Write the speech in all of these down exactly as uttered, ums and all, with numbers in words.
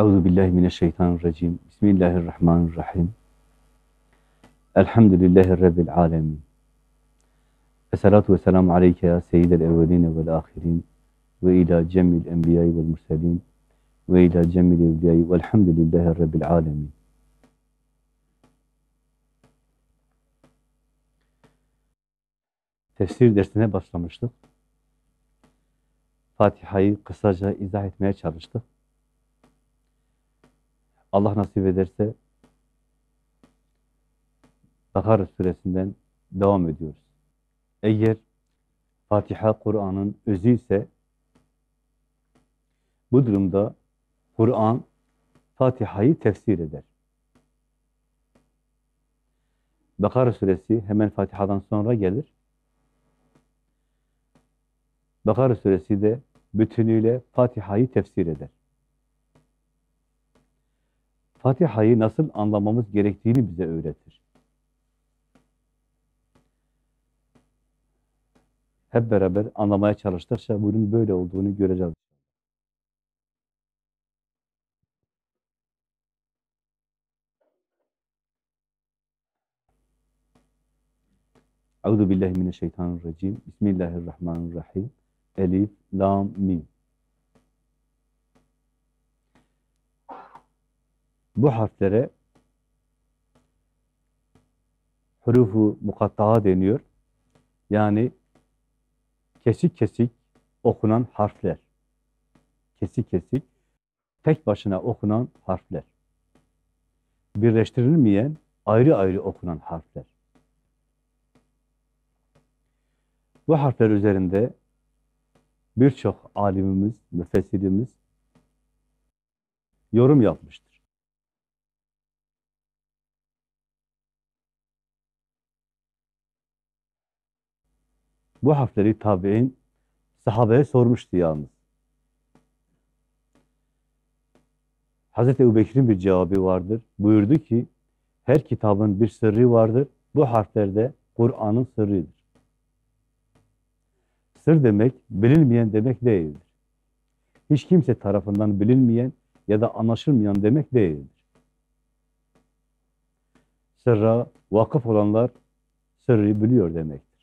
Euzu billahi mineşşeytanirracim. Bismillahirrahmanirrahim. Elhamdülillahi rabbil alamin. Esselatu vesselamu aleyke ya seyyidel evvelin ve'l ahirin ve ila cemil enbiya'i ve'l murselin ve ila cemil evliya'i ve'lhamdülillahi rabbil alamin. Tefsir dersine başlamıştık. Fatiha'yı kısaca izah etmeye çalıştık. Allah nasip ederse Bakara suresinden devam ediyoruz. Eğer Fatiha Kur'an'ın özü ise bu durumda Kur'an Fatiha'yı tefsir eder. Bakara suresi hemen Fatiha'dan sonra gelir. Bakara suresi de bütünüyle Fatiha'yı tefsir eder. Fatiha'yı nasıl anlamamız gerektiğini bize öğretir. Hep beraber anlamaya çalıştıkça bunun böyle olduğunu göreceğiz. Euzu billahi mineşşeytanirracim. Bismillahirrahmanirrahim. Elif, lam, mim. Bu harflere hurufu mukatta'a deniyor. Yani kesik kesik okunan harfler. Kesik kesik tek başına okunan harfler. Birleştirilmeyen, ayrı ayrı okunan harfler. Bu harfler üzerinde birçok alimimiz, müfessirimiz yorum yapmıştır. Bu harfleri tabi'in sahabeye sormuştu yalnız. Hazreti Ebubekir'in bir cevabı vardır. Buyurdu ki, her kitabın bir sırrı vardır. Bu harfler de Kur'an'ın sırrıdır. Sır demek, bilinmeyen demek değildir. Hiç kimse tarafından bilinmeyen ya da anlaşılmayan demek değildir. Sırra vakıf olanlar sırrı biliyor demektir.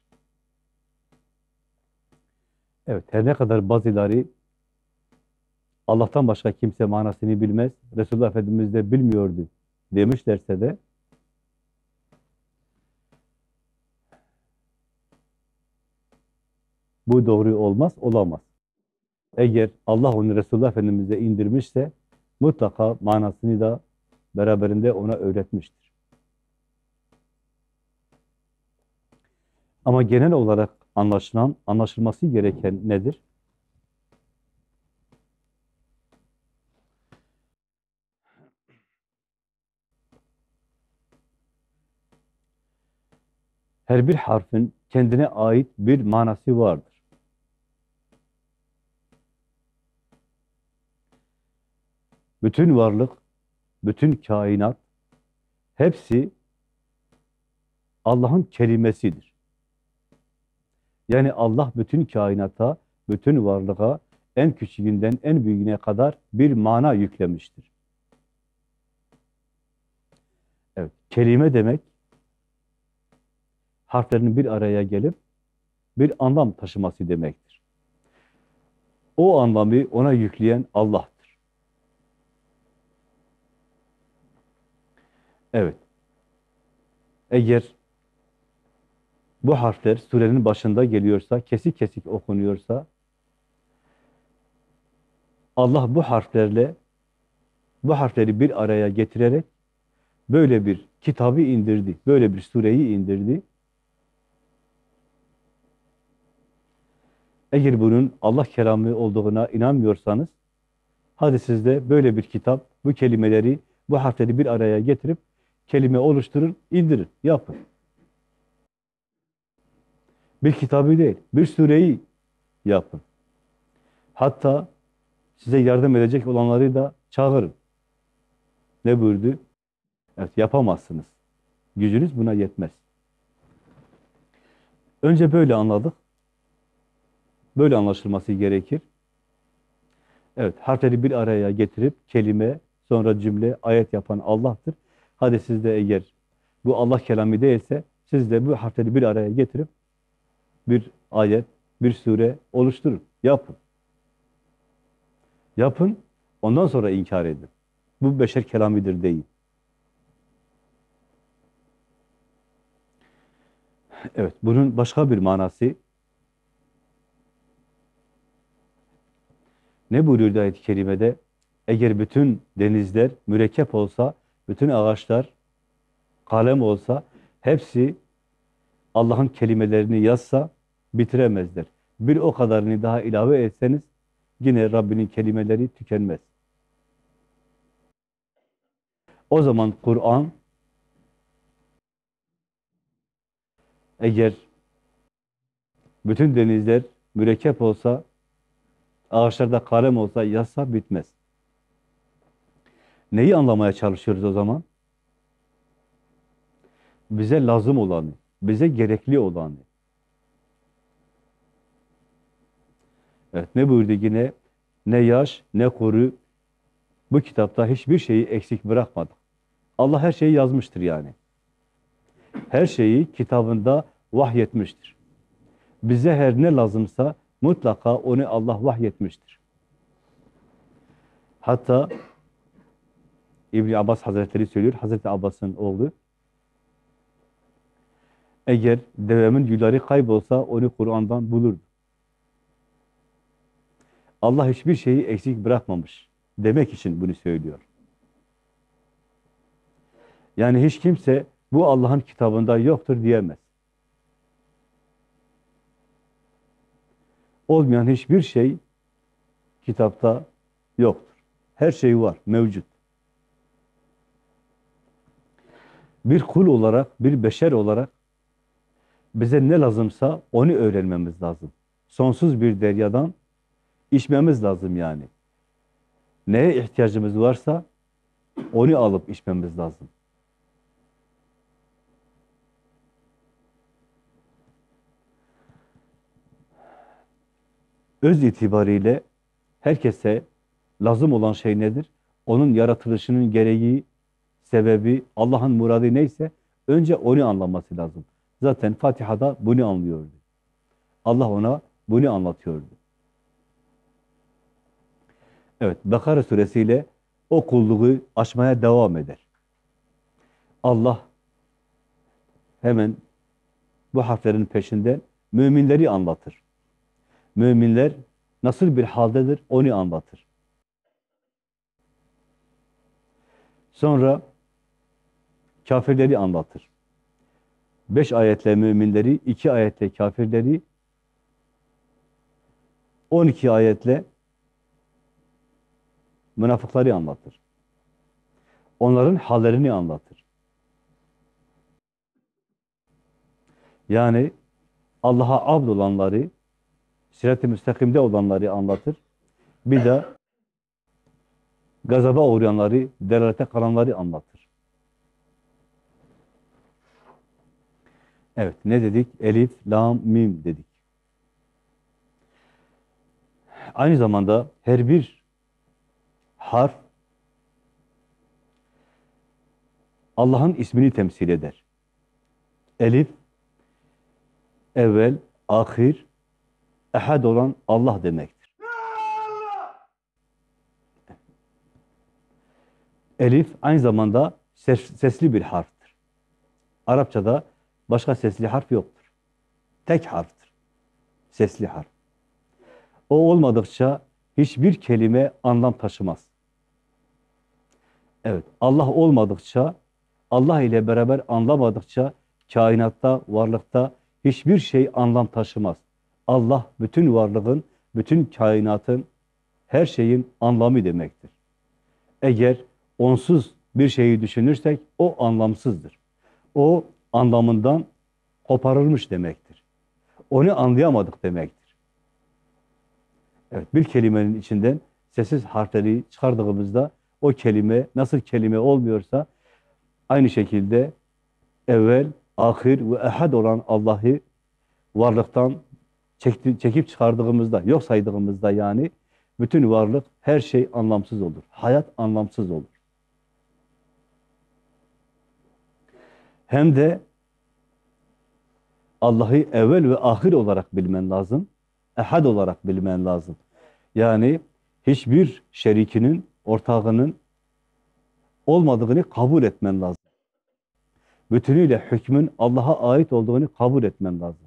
Evet, her ne kadar bazıları Allah'tan başka kimse manasını bilmez, Resulullah Efendimiz de bilmiyordu demişlerse de bu doğru olmaz, olamaz. Eğer Allah onu Resulullah Efendimiz'e indirmişse mutlaka manasını da beraberinde ona öğretmiştir. Ama genel olarak anlaşılan, anlaşılması gereken nedir? Her bir harfin kendine ait bir manası vardır. Bütün varlık, bütün kainat, hepsi Allah'ın kelimesidir. Yani Allah bütün kainata, bütün varlığa, en küçüğünden en büyüğüne kadar bir mana yüklemiştir. Evet, kelime demek, harflerin bir araya gelip bir anlam taşıması demektir. O anlamı ona yükleyen Allah'tır. Evet. Eğer bu harfler surenin başında geliyorsa, kesik kesik okunuyorsa, Allah bu harflerle, bu harfleri bir araya getirerek böyle bir kitabı indirdi, böyle bir sureyi indirdi. Eğer bunun Allah kelamı olduğuna inanmıyorsanız, hadi siz de böyle bir kitap, bu kelimeleri, bu harfleri bir araya getirip kelime oluşturun, indirin, yapın. Bir kitabı değil, bir sureyi yapın. Hatta size yardım edecek olanları da çağırın. Ne buyurdu? Evet, yapamazsınız. Gücünüz buna yetmez. Önce böyle anladık. Böyle anlaşılması gerekir. Evet, harfleri bir araya getirip kelime, Sonra cümle, ayet yapan Allah'tır. Hadi siz de eğer bu Allah kelamı değilse, siz de bu harfleri bir araya getirip bir ayet, bir sure oluşturun. Yapın. Yapın, ondan sonra inkar edin. Bu beşer kelamidir değil. Evet, bunun başka bir manası ne buyuruyor ayet-i kerimede? Eğer bütün denizler mürekkep olsa, bütün ağaçlar kalem olsa, hepsi Allah'ın kelimelerini yazsa bitiremezler. Bir o kadarını daha ilave etseniz yine Rabbinin kelimeleri tükenmez. O zaman Kur'an eğer bütün denizler mürekkep olsa, ağaçlarda kalem olsa, yazsa bitmez. Neyi anlamaya çalışıyoruz o zaman? Bize lazım olanı, bize gerekli olanı. Evet, ne buyurdu yine? Ne yaş, ne kuru, bu kitapta hiçbir şeyi eksik bırakmadık. Allah her şeyi yazmıştır yani. Her şeyi kitabında vahyetmiştir. Bize her ne lazımsa mutlaka onu Allah vahyetmiştir. Hatta İbn Abbas Hazretleri söylüyor, Hazreti Abbas'ın oğlu, eğer devemin yülleri kaybolsa onu Kur'an'dan bulurdu. Allah hiçbir şeyi eksik bırakmamış demek için bunu söylüyor. Yani hiç kimse bu Allah'ın kitabında yoktur diyemez. Olmayan hiçbir şey kitapta yoktur. Her şey var, mevcut. Bir kul olarak, bir beşer olarak bize ne lazımsa onu öğrenmemiz lazım. Sonsuz bir deryadan içmemiz lazım yani. Neye ihtiyacımız varsa onu alıp içmemiz lazım. Öz itibariyle herkese lazım olan şey nedir? Onun yaratılışının gereği, sebebi, Allah'ın muradı neyse önce onu anlaması lazım. Zaten Fatiha'da bunu anlıyordu. Allah ona bunu anlatıyordu. Evet, Bakara suresiyle o kulluğu aşmaya devam eder. Allah hemen bu harflerin peşinden müminleri anlatır. Müminler nasıl bir haldedir onu anlatır. Sonra kafirleri anlatır. Beş ayetle müminleri, iki ayetle kafirleri, on iki ayetle münafıkları anlatır. Onların hallerini anlatır. Yani Allah'a abd olanları, sirat-i müstakimde olanları anlatır. Bir de gazaba uğrayanları, delalete kalanları anlatır. Evet, ne dedik? Elif, lam, mim dedik. Aynı zamanda her bir harf Allah'ın ismini temsil eder. Elif, evvel, ahir, ehad olan Allah demektir. Elif aynı zamanda ses, sesli bir harftir. Arapçada başka sesli harf yoktur. Tek harftir. Sesli harf. O olmadıkça hiçbir kelime anlam taşımaz. Evet, Allah olmadıkça, Allah ile beraber anlamadıkça kainatta, varlıkta hiçbir şey anlam taşımaz. Allah bütün varlığın, bütün kainatın, her şeyin anlamı demektir. Eğer onsuz bir şeyi düşünürsek o anlamsızdır. O anlamından koparılmış demektir. Onu anlayamadık demektir. Evet, bir kelimenin içinden sessiz harfleri çıkardığımızda o kelime nasıl kelime olmuyorsa aynı şekilde evvel, ahir ve ehad olan Allah'ı varlıktan çekti, çekip çıkardığımızda, yok saydığımızda yani bütün varlık, her şey anlamsız olur. Hayat anlamsız olur. hem de Allah'ı evvel ve ahir olarak bilmen lazım. Ehad olarak bilmen lazım. Yani hiçbir şerikinin, ortağının olmadığını kabul etmen lazım. Bütünüyle hükmün Allah'a ait olduğunu kabul etmen lazım.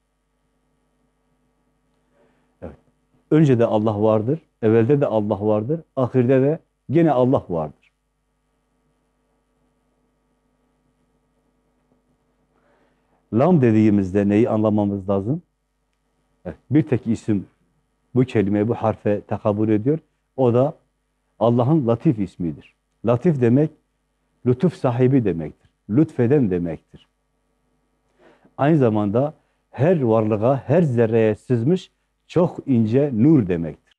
Evet. Önce de Allah vardır, evvelde de Allah vardır, ahirde de gene Allah vardır. Lam dediğimizde neyi anlamamız lazım? Evet. Bir tek isim bu kelimeye, bu harfe tekabül ediyor. O da Allah'ın Latif ismidir. Latif demek, lütuf sahibi demektir. Lütfeden demektir. Aynı zamanda her varlığa, her zerreye sızmış çok ince nur demektir.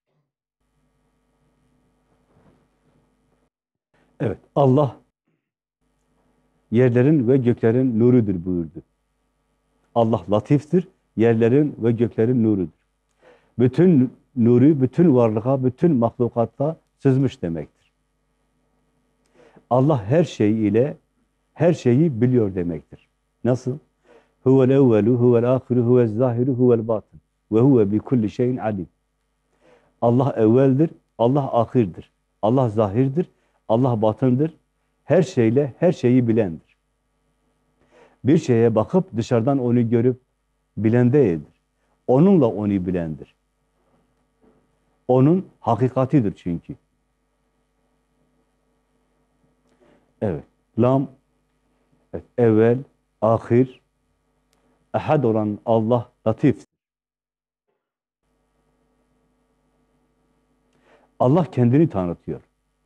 Evet, Allah yerlerin ve göklerin nurudur buyurdu. Allah latiftir, yerlerin ve göklerin nurudur. Bütün nuru, bütün varlığa, bütün mahlukatta sızmış demektir. Allah her şey ile her şeyi biliyor demektir. Nasıl? Huvel evvelu, huvel ahiru, huvel zahiru, huvel batın. Ve huve bi kulli şeyin alim. Allah evveldir, Allah ahirdir. Allah zahirdir, Allah batındır. Her şeyle her şeyi bilendir. Bir şeye bakıp dışarıdan onu görüp bilen değildir. Onunla onu bilendir. Onun hakikatidir çünkü. Evet. Lam, evet, evvel, ahir, ehad olan Allah latif. Allah kendini tanıtıyor.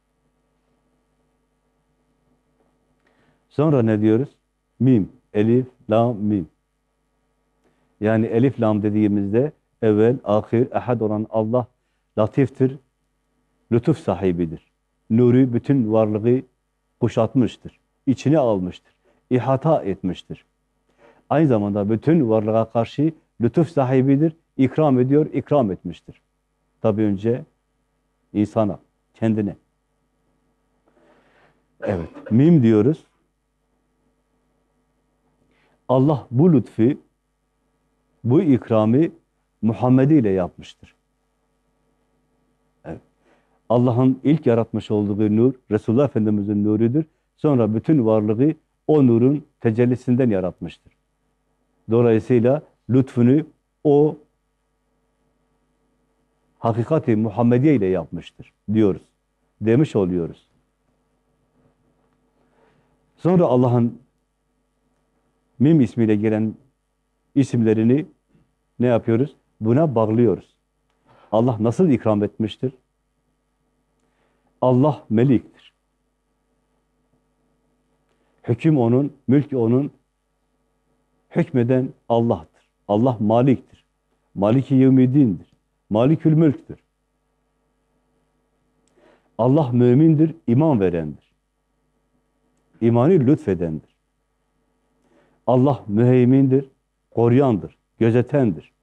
Sonra ne diyoruz? Mim, elif, lam, mim. Yani elif, lam dediğimizde evvel, ahir, ehad olan Allah latiftir, lütuf sahibidir. Nuru bütün varlığı kuşatmıştır, içine almıştır, ihata etmiştir. Aynı zamanda bütün varlığa karşı lütuf sahibidir, ikram ediyor, ikram etmiştir. Tabi önce insana, kendine. Evet, mim diyoruz. Allah bu lütfu, bu ikramı Muhammed ile yapmıştır. Evet. Allah'ın ilk yaratmış olduğu nur, Resulullah Efendimiz'in nurudur. Sonra bütün varlığı o nurun tecellisinden yaratmıştır. Dolayısıyla lütfunu o hakikati Muhammediye ile yapmıştır diyoruz. Demiş oluyoruz. Sonra Allah'ın Mim ismiyle gelen isimlerini ne yapıyoruz? Buna bağlıyoruz. Allah nasıl ikram etmiştir? Allah meliktir. Hüküm onun, mülk onun, hükmeden Allah'tır. Allah maliktir. Maliki yevmiddin'dir. Malikül mülktür. Allah mümindir, iman verendir. İmanı lütfedendir. Allah müheymindir, koruyandır, gözetendir.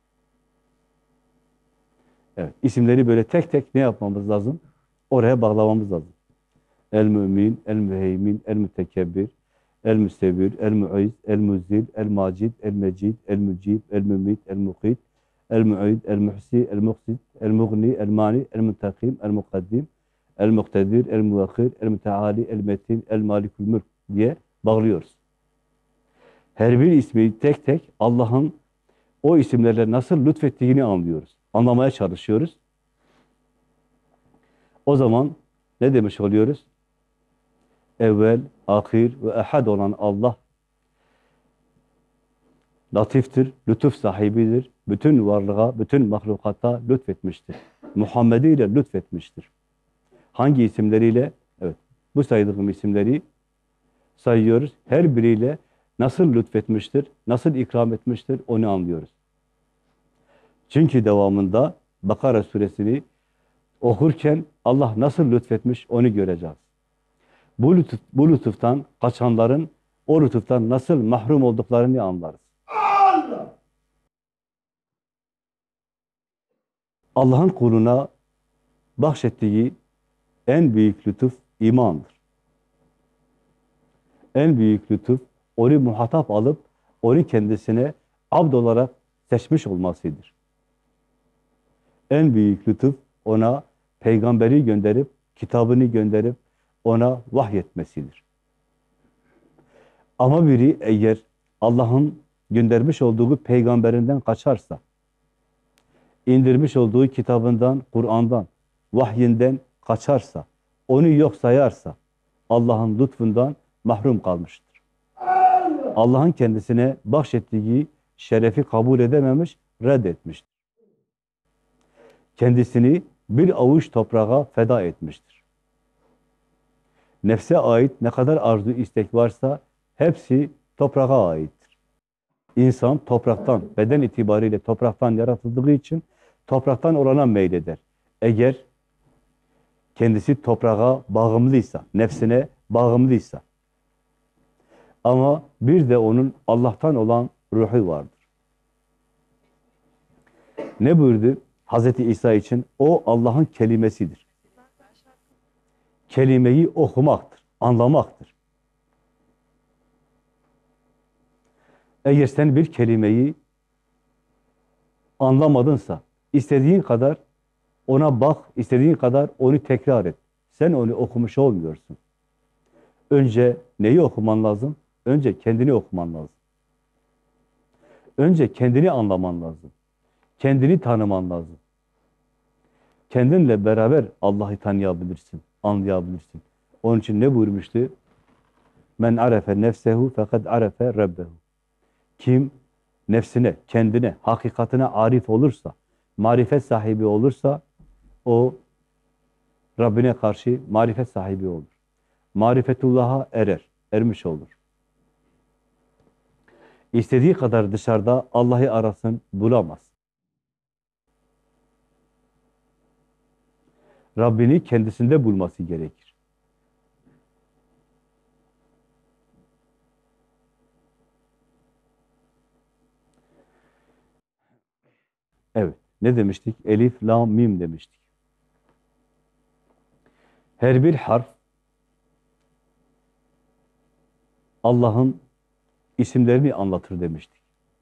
Evet, isimleri böyle tek tek ne yapmamız lazım? Oraya bağlamamız lazım. El-Mümin, El-Müheymin, El-Mütekebbir, El-Müstevir, El-Mu'iz, El-Muzil, El-Macid, El-Mecid, El-Mücib, El-Mümit, El-Mukit, El-Mu'id, El-Muhsi, El-Muksid, El-Mughni, El-Mani, El-Muntakim, El-Mukaddim, El-Muktedir, El-Muvakhir, El-Müteali, El-Metin, El-Malikül Mülk diye bağlıyoruz. Her bir ismi tek tek Allah'ın o isimlerle nasıl lütfettiğini anlıyoruz. Anlamaya çalışıyoruz. O zaman ne demiş oluyoruz? Evvel, ahir ve ehad olan Allah latiftir, lütuf sahibidir. Bütün varlığa, bütün mahlukata lütfetmiştir. Muhammed'i ile lütfetmiştir. Hangi isimleriyle? Evet, bu saydığım isimleri sayıyoruz. Her biriyle nasıl lütfetmiştir, nasıl ikram etmiştir onu anlıyoruz. Çünkü devamında Bakara suresini okurken Allah nasıl lütfetmiş onu göreceğiz. Bu, lütuf, bu lütuftan kaçanların o lütuftan nasıl mahrum olduklarını anlarız. Allah! Allah'ın kuluna bahşettiği en büyük lütuf imandır. En büyük lütuf onu muhatap alıp onu kendisine abd olarak seçmiş olmasıdır. En büyük lütuf ona peygamberi gönderip, kitabını gönderip ona vahyetmesidir. Ama biri eğer Allah'ın göndermiş olduğu peygamberinden kaçarsa, indirmiş olduğu kitabından, Kur'an'dan, vahyinden kaçarsa, onu yok sayarsa, Allah'ın lütfundan mahrum kalmıştır. Allah'ın kendisine bahşettiği şerefi kabul edememiş, reddetmiştir. Kendisini bir avuç toprağa feda etmiştir. Nefse ait ne kadar arzu istek varsa hepsi toprağa aittir. İnsan topraktan, beden itibariyle topraktan yaratıldığı için topraktan olana meyleder. Eğer kendisi toprağa bağımlıysa, nefsine bağımlıysa, ama bir de onun Allah'tan olan ruhu vardır. Ne buyurdu Hazreti İsa için? O Allah'ın kelimesidir. Kelimeyi okumaktır, anlamaktır. Eğer sen bir kelimeyi anlamadınsa, istediğin kadar ona bak, istediğin kadar onu tekrar et. Sen onu okumuş olmuyorsun. Önce neyi okuman lazım? Önce kendini okuman lazım. Önce kendini anlaman lazım. Kendini tanıman lazım. Kendinle beraber Allah'ı tanıyabilirsin, anlayabilirsin. Onun için ne buyurmuştu? Men arefe nefsehu fekad arefe rabbehu. Kim nefsine, kendine, hakikatine arif olursa, marifet sahibi olursa, o Rabbine karşı marifet sahibi olur. Marifetullah'a erer, ermiş olur. İstediği kadar dışarıda Allah'ı arasın, bulamaz. Rabbini kendisinde bulması gerekir. Evet, ne demiştik? Elif, lam, mim demiştik. Her bir harf Allah'ın isimlerini anlatır demiştik.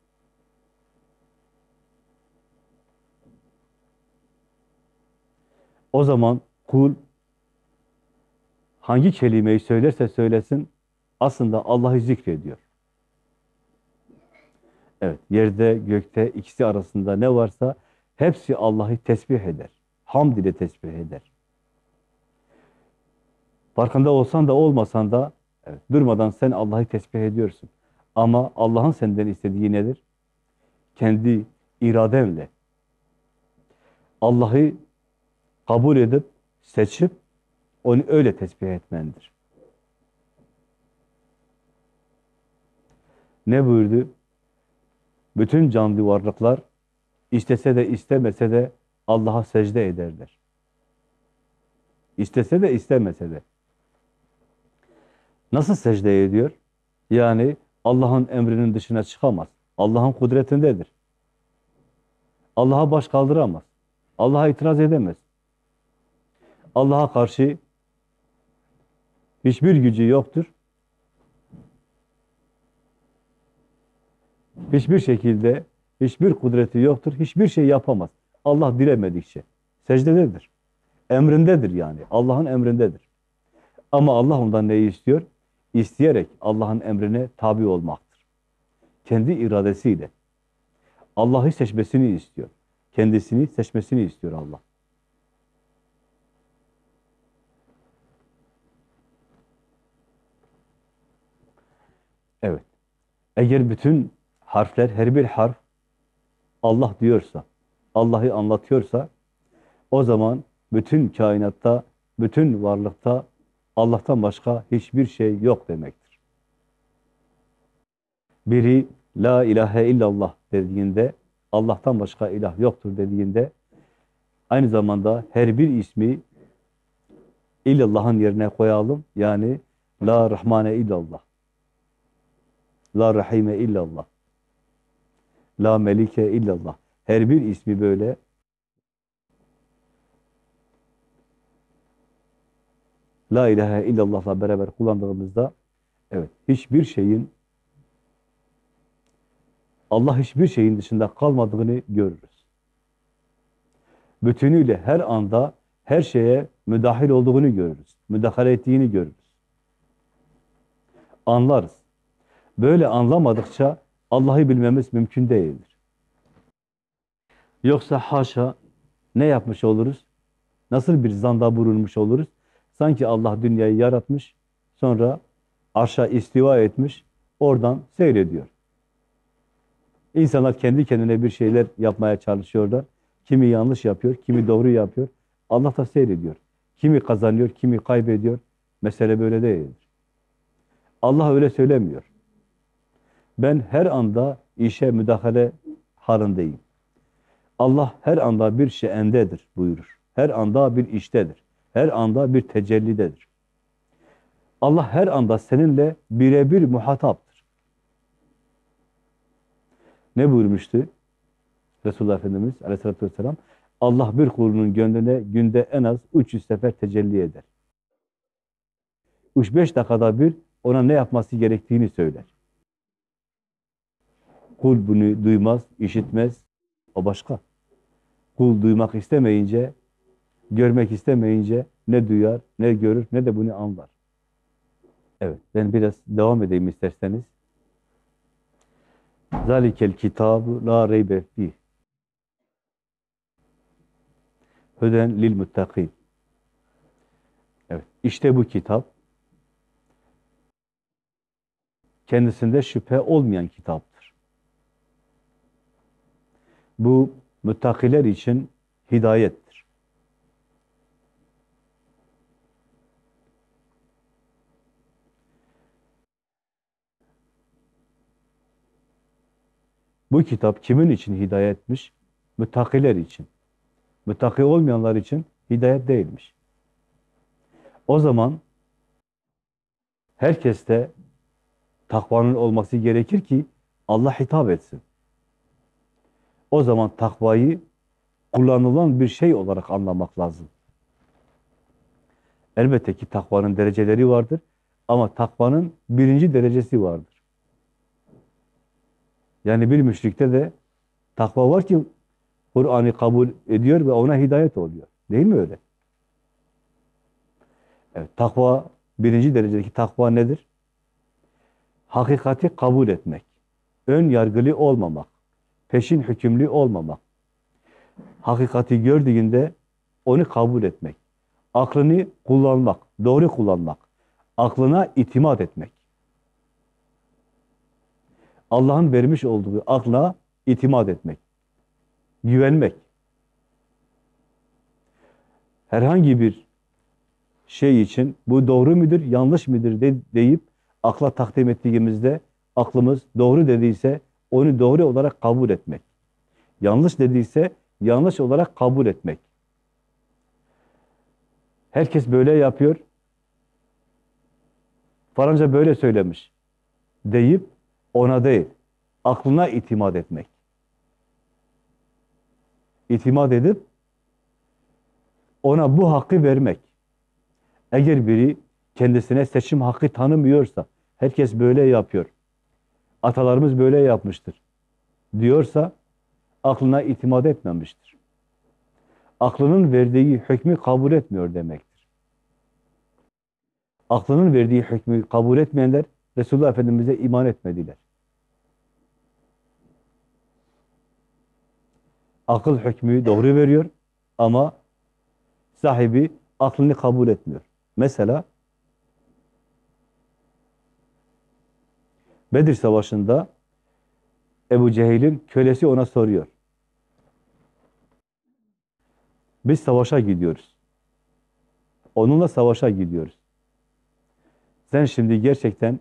O zaman kul hangi kelimeyi söylerse söylesin aslında Allah'ı zikrediyor. Evet, yerde, gökte ikisi arasında ne varsa hepsi Allah'ı tesbih eder. Hamd ile tesbih eder. Farkında olsan da olmasan da evet, durmadan sen Allah'ı tesbih ediyorsun. Ama Allah'ın senden istediği nedir? Kendi iradenle Allah'ı kabul edip, seçip onu öyle tesbih etmendir. Ne buyurdu? Bütün canlı varlıklar istese de istemese de Allah'a secde ederler. İstese de istemese de. Nasıl secde ediyor? Yani Allah'ın emrinin dışına çıkamaz. Allah'ın kudretindedir. Allah'a baş kaldıramaz. Allah'a itiraz edemez. Allah'a karşı hiçbir gücü yoktur. Hiçbir şekilde hiçbir kudreti yoktur. Hiçbir şey yapamaz. Allah dilemedikçe. Secdededir. Emrindedir yani. Allah'ın emrindedir. Ama Allah ondan neyi istiyor? İsteyerek Allah'ın emrine tabi olmaktır. Kendi iradesiyle. Allah'ı seçmesini istiyor. Kendisini seçmesini istiyor Allah. Evet. Eğer bütün harfler, her bir harf Allah diyorsa, Allah'ı anlatıyorsa, o zaman bütün kainatta, bütün varlıkta Allah'tan başka hiçbir şey yok demektir. Biri la ilahe illallah dediğinde, Allah'tan başka ilah yoktur dediğinde, aynı zamanda her bir ismi illallah'ın yerine koyalım. Yani la rahmane illallah, la rahime illallah, la melike illallah. Her bir ismi böyle la ilahe illallah'la beraber kullandığımızda evet, hiçbir şeyin Allah hiçbir şeyin dışında kalmadığını görürüz. Bütünüyle her anda her şeye müdahil olduğunu görürüz. Müdahale ettiğini görürüz. Anlarız. Böyle anlamadıkça Allah'ı bilmemiz mümkün değildir. Yoksa haşa ne yapmış oluruz? Nasıl bir zanda bulunmuş oluruz? Sanki Allah dünyayı yaratmış, sonra arşa istiva etmiş, oradan seyrediyor. İnsanlar kendi kendine bir şeyler yapmaya çalışıyorlar. Kimi yanlış yapıyor, kimi doğru yapıyor. Allah da seyrediyor. Kimi kazanıyor, kimi kaybediyor. Mesele böyle değildir. Allah öyle söylemiyor. Ben her anda işe müdahale halindeyim. Allah her anda bir şeyendedir buyurur. Her anda bir iştedir. Her anda bir tecellidedir. Allah her anda seninle birebir muhataptır. Ne buyurmuştu Resulullah Efendimiz Aleyhisselatü Vesselam? Allah bir kulunun gönlüne günde en az üç yüz sefer tecelli eder. üç beş dakikada bir ona ne yapması gerektiğini söyler. Kul bunu duymaz, işitmez. O başka. Kul duymak istemeyince, görmek istemeyince ne duyar, ne görür, ne de bunu anlar. Evet, ben biraz devam edeyim isterseniz. Zalikel kitabu la reybe fih. Hüden lil muttaqin. Evet, işte bu kitap kendisinde şüphe olmayan kitaptır. Bu muttakiler için hidayettir. Bu kitap kimin için hidayetmiş? Muttakiler için. Muttaki olmayanlar için hidayet değilmiş. O zaman herkeste takvanın olması gerekir ki Allah hitap etsin. O zaman takvayı kullanılan bir şey olarak anlamak lazım. Elbette ki takvanın dereceleri vardır ama takvanın birinci derecesi vardır. Yani bir müşrikte de takva var ki Kur'an'ı kabul ediyor ve ona hidayet oluyor. Değil mi öyle? Evet, takva, birinci derecedeki takva nedir? Hakikati kabul etmek. Ön yargılı olmamak. Peşin hükümlü olmamak. Hakikati gördüğünde onu kabul etmek. Aklını kullanmak, doğru kullanmak. Aklına itimat etmek. Allah'ın vermiş olduğu akla itimat etmek. Güvenmek. Herhangi bir şey için bu doğru mudur, yanlış mıdır de, deyip akla takdim ettiğimizde aklımız doğru dediyse onu doğru olarak kabul etmek. Yanlış dediyse yanlış olarak kabul etmek. Herkes böyle yapıyor. Falanca böyle söylemiş deyip ona değil, aklına itimat etmek. İtimat edip ona bu hakkı vermek. Eğer biri kendisine seçim hakkı tanımıyorsa, herkes böyle yapıyor, atalarımız böyle yapmıştır diyorsa, aklına itimat etmemiştir. Aklının verdiği hükmü kabul etmiyor demektir. Aklının verdiği hükmü kabul etmeyenler, Resulullah Efendimiz'e iman etmediler. Akıl hükmü doğru veriyor ama sahibi aklını kabul etmiyor. Mesela Bedir Savaşı'nda Ebu Cehil'in kölesi ona soruyor. Biz savaşa gidiyoruz. Onunla savaşa gidiyoruz. Sen şimdi gerçekten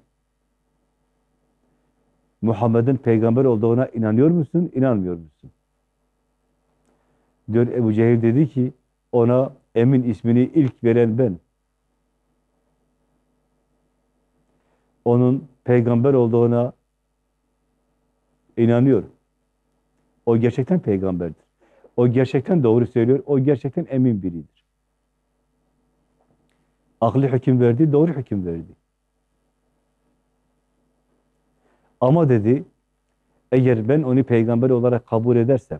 Muhammed'in peygamber olduğuna inanıyor musun, inanmıyor musun? Diyor Ebu Cehil dedi ki, ona Emin ismini ilk veren ben. Onun peygamber olduğuna inanıyorum. O gerçekten peygamberdir. O gerçekten doğru söylüyor. O gerçekten emin biridir. Aklı hüküm verdi, doğru hüküm verdi. Ama dedi, Eğer ben onu peygamber olarak kabul edersem,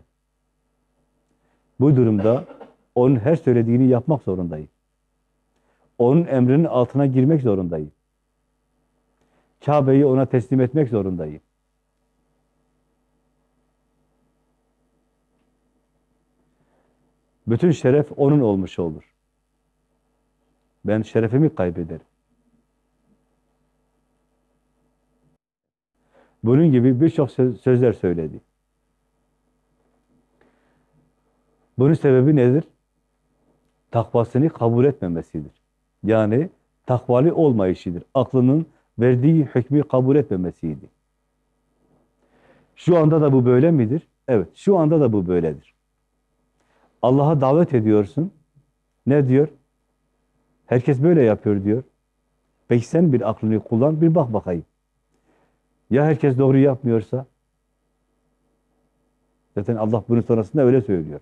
bu durumda onun her söylediğini yapmak zorundayım. Onun emrinin altına girmek zorundayım. Kabe'yi ona teslim etmek zorundayım. Bütün şeref onun olmuş olur. Ben şerefimi kaybederim. Bunun gibi birçok söz- sözler söyledi. Bunun sebebi nedir? Takvasını kabul etmemesidir. Yani takvali olmayışıdır. Aklının verdiği hükmü kabul etmemesiydi. Şu anda da bu böyle midir? Evet, şu anda da bu böyledir. Allah'a davet ediyorsun. Ne diyor? Herkes böyle yapıyor diyor. Peki sen bir aklını kullan, bir bak bakayım. Ya herkes doğru yapmıyorsa? Zaten Allah bunun sonrasında öyle söylüyor.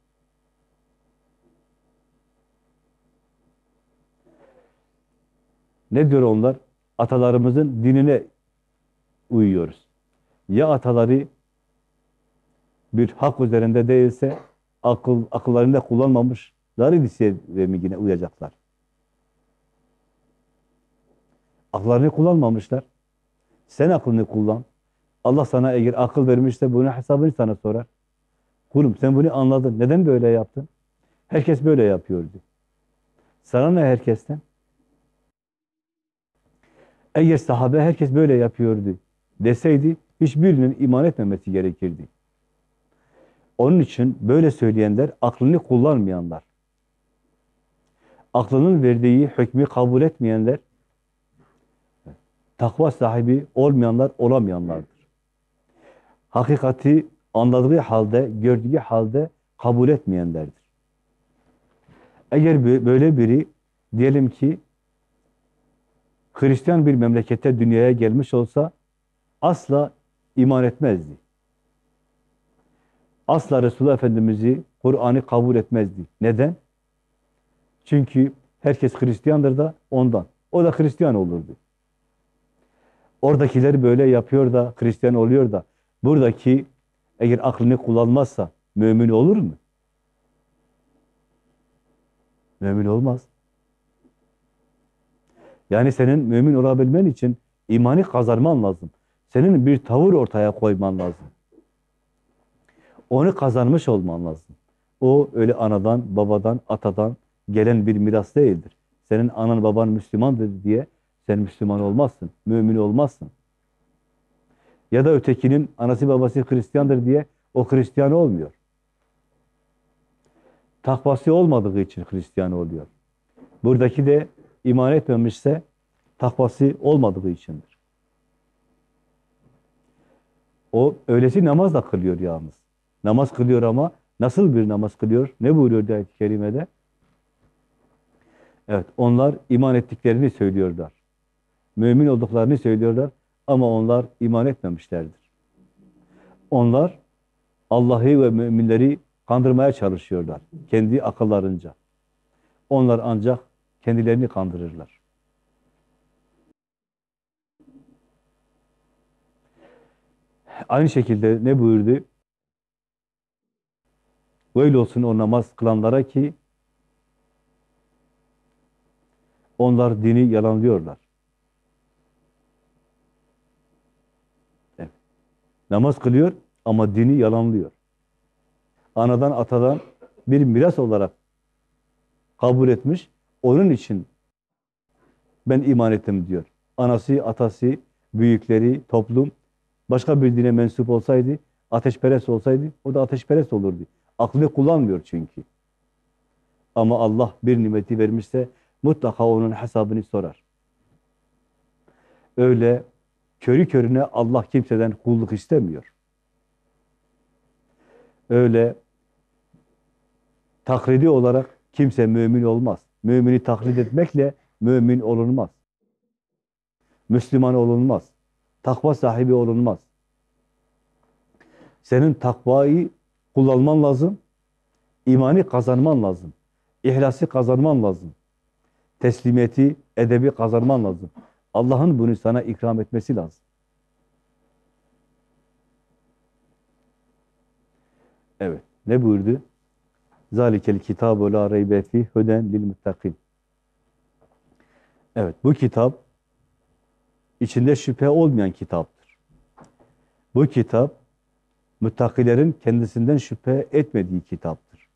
Ne diyor onlar? Atalarımızın dinine uyuyoruz. Ya ataları bir hak üzerinde değilse, akıl akıllarında kullanmamışlar idiyse ve mi yine uyacaklar? Akıllarını kullanmamışlar. Sen aklını kullan. Allah sana eğer akıl vermişse bunun hesabını sana sorar. Kulum sen bunu anladın. Neden böyle yaptın? Herkes böyle yapıyordu. Sana ne herkesten? Eğer sahabe herkes böyle yapıyordu deseydi hiçbirinin iman etmemesi gerekirdi. Onun için böyle söyleyenler aklını kullanmayanlar. Aklının verdiği hükmü kabul etmeyenler, takva sahibi olmayanlar olamayanlardır. Hakikati anladığı halde, gördüğü halde kabul etmeyenlerdir. Eğer böyle biri diyelim ki Hristiyan bir memlekette dünyaya gelmiş olsa asla iman etmezdi. Asla Resulullah Efendimiz'i, Kur'an'ı kabul etmezdi. Neden? Çünkü herkes Hristiyandır da ondan. O da Hristiyan olurdu. Oradakiler böyle yapıyor da Hristiyan oluyor da buradaki eğer aklını kullanmazsa mümin olur mu? Mümin olmaz. Yani senin mümin olabilmen için imanı kazanman lazım. Senin bir tavır ortaya koyman lazım. Onu kazanmış olman lazım. O öyle anadan, babadan, atadan gelen bir miras değildir. Senin anan baban Müslümandır diye sen Müslüman olmazsın, mümin olmazsın. Ya da ötekinin anası babası Hristiyandır diye o Hristiyan olmuyor. Takvası olmadığı için Hristiyan oluyor. Buradaki de iman etmemişse takvası olmadığı içindir. O öylesi namaz da kılıyor yalnız. Namaz kılıyor ama nasıl bir namaz kılıyor? Ne buyuruyor ayet-i kerimede? Evet, onlar iman ettiklerini söylüyorlar. Mümin olduklarını söylüyorlar ama onlar iman etmemişlerdir. Onlar Allah'ı ve müminleri kandırmaya çalışıyorlar. Kendi akıllarınca. Onlar ancak kendilerini kandırırlar. Aynı şekilde ne buyurdu? Öyle olsun o namaz kılanlara ki onlar dini yalanlıyorlar. Evet. Namaz kılıyor ama dini yalanlıyor. Anadan atadan bir miras olarak kabul etmiş. Onun için ben iman ettim diyor. Anası, atası, büyükleri, toplum başka bir dine mensup olsaydı, ateşperest olsaydı o da ateşperest olurdu. Aklını kullanmıyor çünkü. Ama Allah bir nimeti vermişse mutlaka onun hesabını sorar. Öyle körü körüne Allah kimseden kulluk istemiyor. Öyle taklidi olarak kimse mümin olmaz. Mümini taklit etmekle mümin olunmaz. Müslüman olunmaz. Takva sahibi olunmaz. Senin takvayı kullanman lazım. İmanı kazanman lazım. İhlası kazanman lazım. Teslimiyeti, edebi kazanman lazım. Allah'ın bunu sana ikram etmesi lazım. Ne buyurdu? Zalikel kitabu la reybe fih huden lil muttakin. Evet, bu kitap içinde şüphe olmayan kitaptır. Bu kitap müttakilerin kendisinden şüphe etmediği kitaptır.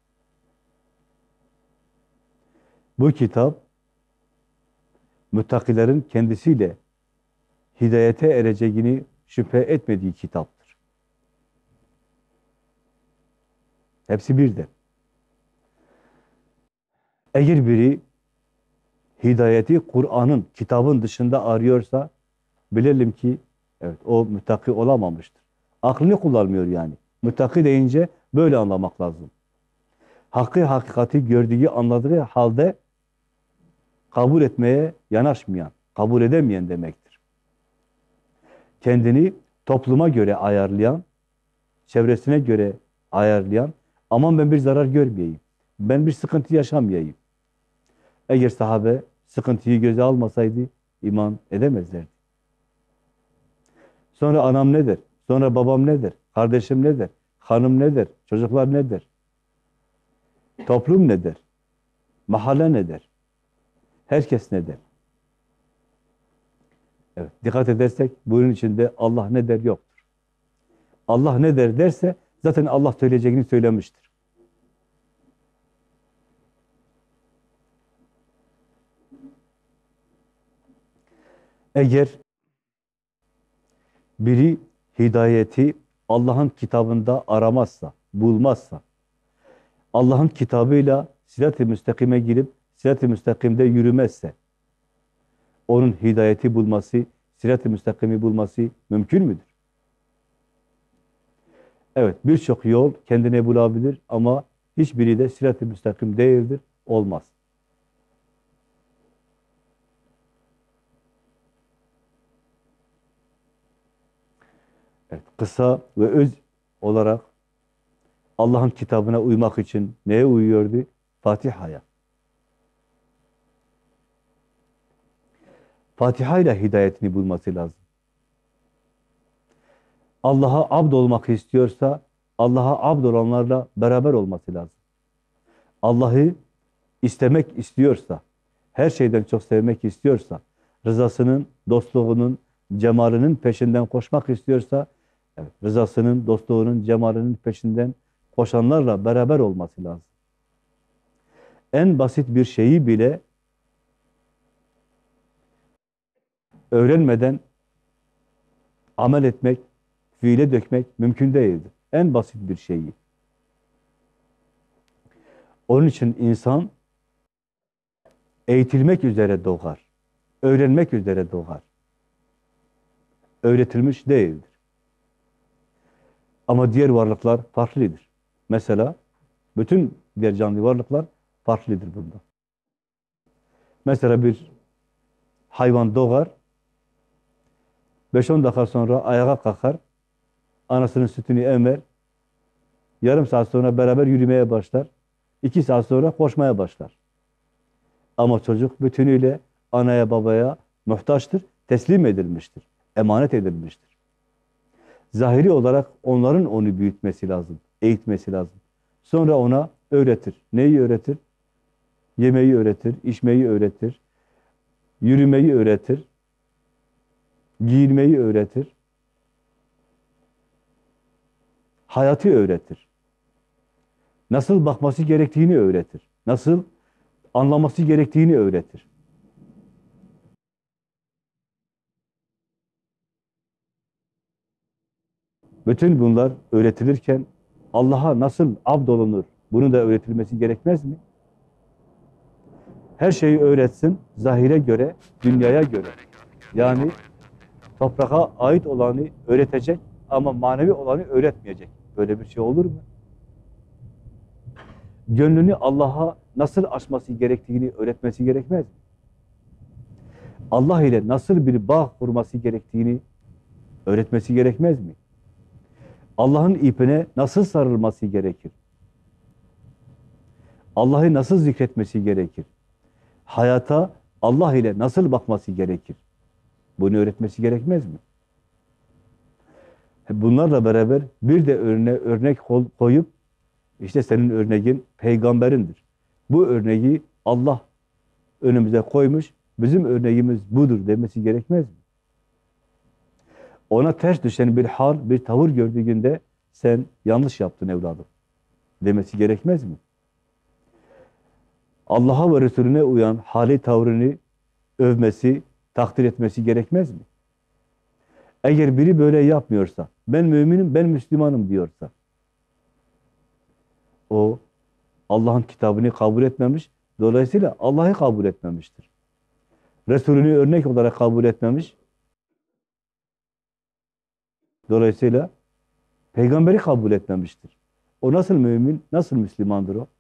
Bu kitap müttakilerin kendisiyle hidayete ereceğini şüphe etmediği kitaptır. Hepsi birden. Eğer biri hidayeti Kur'an'ın, kitabın dışında arıyorsa bilelim ki evet o müttaki olamamıştır. Aklını kullanmıyor yani. Müttaki deyince böyle anlamak lazım. Hakkı, hakikati gördüğü, anladığı halde kabul etmeye yanaşmayan, kabul edemeyen demektir. Kendini topluma göre ayarlayan, çevresine göre ayarlayan, aman ben bir zarar görmeyeyim, ben bir sıkıntı yaşamayayım. Eğer sahabe sıkıntıyı göze almasaydı iman edemezlerdi. Sonra anam nedir? Sonra babam nedir? Kardeşim nedir? Hanım nedir? Çocuklar nedir? Toplum nedir? Mahalle nedir? Herkes nedir? Evet, dikkat edersek bunun içinde Allah ne der yoktur. Allah ne der derse zaten Allah söyleyeceğini söylemiştir. Eğer biri hidayeti Allah'ın kitabında aramazsa, bulmazsa, Allah'ın kitabıyla sirat-i müstakime girip sirat-i müstakimde yürümezse, onun hidayeti bulması, sirat-i müstakimi bulması mümkün müdür? Evet, birçok yol kendine bulabilir ama hiçbiri de sirat-i müstakim değildir, olmaz. Evet, kısa ve öz olarak Allah'ın kitabına uymak için neye uyuyordu? Fatiha'ya. Fatiha ile hidayetini bulması lazım. Allah'a abd olmak istiyorsa Allah'a abd olanlarla beraber olması lazım. Allah'ı istemek istiyorsa, her şeyden çok sevmek istiyorsa, rızasının, dostluğunun, cemalinin peşinden koşmak istiyorsa, evet, rızasının, dostluğunun, cemalinin peşinden koşanlarla beraber olması lazım. En basit bir şeyi bile öğrenmeden amel etmek, fiile dökmek mümkün değildir. En basit bir şeyi. Onun için insan eğitilmek üzere doğar. Öğrenmek üzere doğar. Öğretilmiş değildir. Ama diğer varlıklar farklıdır. Mesela bütün diğer canlı varlıklar farklıdır bunda. Mesela bir hayvan doğar, beş on dakika sonra ayağa kalkar, anasının sütünü emer, yarım saat sonra beraber yürümeye başlar, iki saat sonra koşmaya başlar. Ama çocuk bütünüyle anaya babaya muhtaçtır, teslim edilmiştir, emanet edilmiştir. Zahiri olarak onların onu büyütmesi lazım, eğitmesi lazım. Sonra ona öğretir. Neyi öğretir? Yemeği öğretir, içmeyi öğretir, yürümeyi öğretir, giyinmeyi öğretir, hayatı öğretir. Nasıl bakması gerektiğini öğretir. Nasıl anlaması gerektiğini öğretir. Bütün bunlar öğretilirken Allah'a nasıl abd olunur? Bunun da öğretilmesi gerekmez mi? Her şeyi öğretsin, zahire göre, dünyaya göre. Yani toprağa ait olanı öğretecek ama manevi olanı öğretmeyecek. Böyle bir şey olur mu? Gönlünü Allah'a nasıl açması gerektiğini öğretmesi gerekmez mi? Allah ile nasıl bir bağ kurması gerektiğini öğretmesi gerekmez mi? Allah'ın ipine nasıl sarılması gerekir? Allah'ı nasıl zikretmesi gerekir? Hayata Allah ile nasıl bakması gerekir? Bunu öğretmesi gerekmez mi? Bunlarla beraber bir de önüne örnek koyup İşte senin örneğin peygamberindir. Bu örneği Allah önümüze koymuş, bizim örneğimiz budur demesi gerekmez mi? Ona ters düşen bir hal, bir tavır gördüğünde sen yanlış yaptın evladım demesi gerekmez mi? Allah'a ve Resulüne uyan hali tavrını övmesi, takdir etmesi gerekmez mi? Eğer biri böyle yapmıyorsa, ben müminim, ben Müslümanım diyorsa, o Allah'ın kitabını kabul etmemiş, dolayısıyla Allah'ı kabul etmemiştir. Resulünü örnek olarak kabul etmemiş, dolayısıyla peygamberi kabul etmemiştir. O nasıl mümin, nasıl Müslümandır o?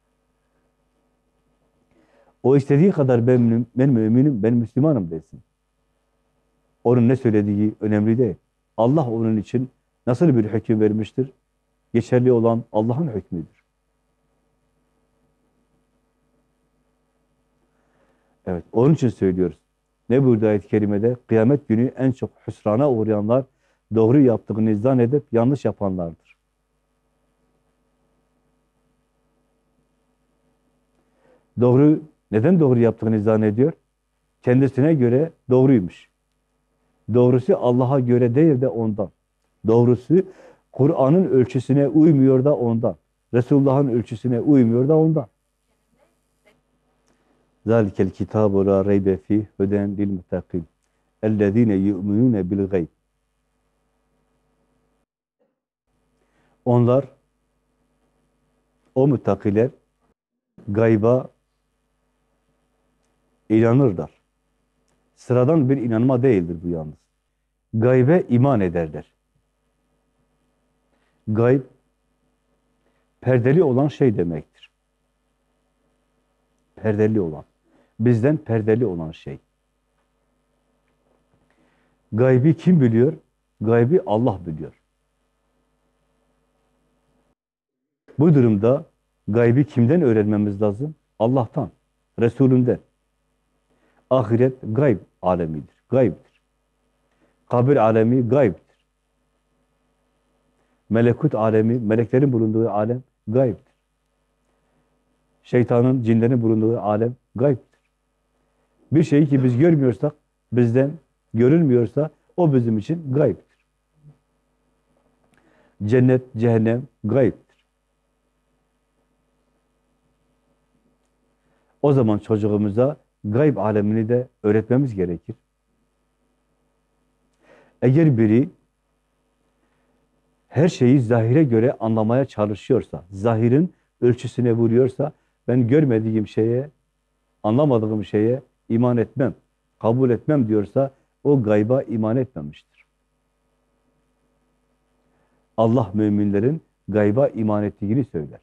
O istediği kadar ben, ben müminim, ben Müslümanım desin. Onun ne söylediği önemli değil. Allah onun için nasıl bir hüküm vermiştir? Geçerli olan Allah'ın hükmüdür. Evet, onun için söylüyoruz. Ne buyurdu ayet-i kerimede? Kıyamet günü en çok hüsrana uğrayanlar doğru yaptığını zannedip yanlış yapanlardır. Doğru, neden doğru yaptığını zannediyor? Kendisine göre doğruymuş. Doğrusu Allah'a göre değil de ondan. Doğrusu Kur'an'ın ölçüsüne uymuyor da ondan. Resulullah'ın ölçüsüne uymuyor da ondan. Zalikel kitabu la reybe fih huden lil muttaqin ellezine yu'minune bil gayb. Onlar, o muttakiler gayba inanırlar. Sıradan bir inanma değildir bu yalnız. Gaybe iman ederler. Gayb, perdeli olan şey demektir. Perdeli olan. Bizden perdeli olan şey. Gaybi kim biliyor? Gaybi Allah biliyor. Bu durumda gaybi kimden öğrenmemiz lazım? Allah'tan, Resulünden. Ahiret gayb alemidir, gaybdir. Kabir alemi gaybdir. Melekut alemi, meleklerin bulunduğu alem gaybdir. Şeytanın, cinlerin bulunduğu alem gaybdir. Bir şeyi ki biz görmüyorsak, bizden görülmüyorsa o bizim için gaybdir. Cennet, cehennem gaybdir. O zaman çocuğumuza gayb alemini de öğretmemiz gerekir. Eğer biri her şeyi zahire göre anlamaya çalışıyorsa, zahirin ölçüsüne vuruyorsa, ben görmediğim şeye, anlamadığım şeye iman etmem, kabul etmem diyorsa, o gayba iman etmemiştir. Allah müminlerin gayba iman ettiğini söyler.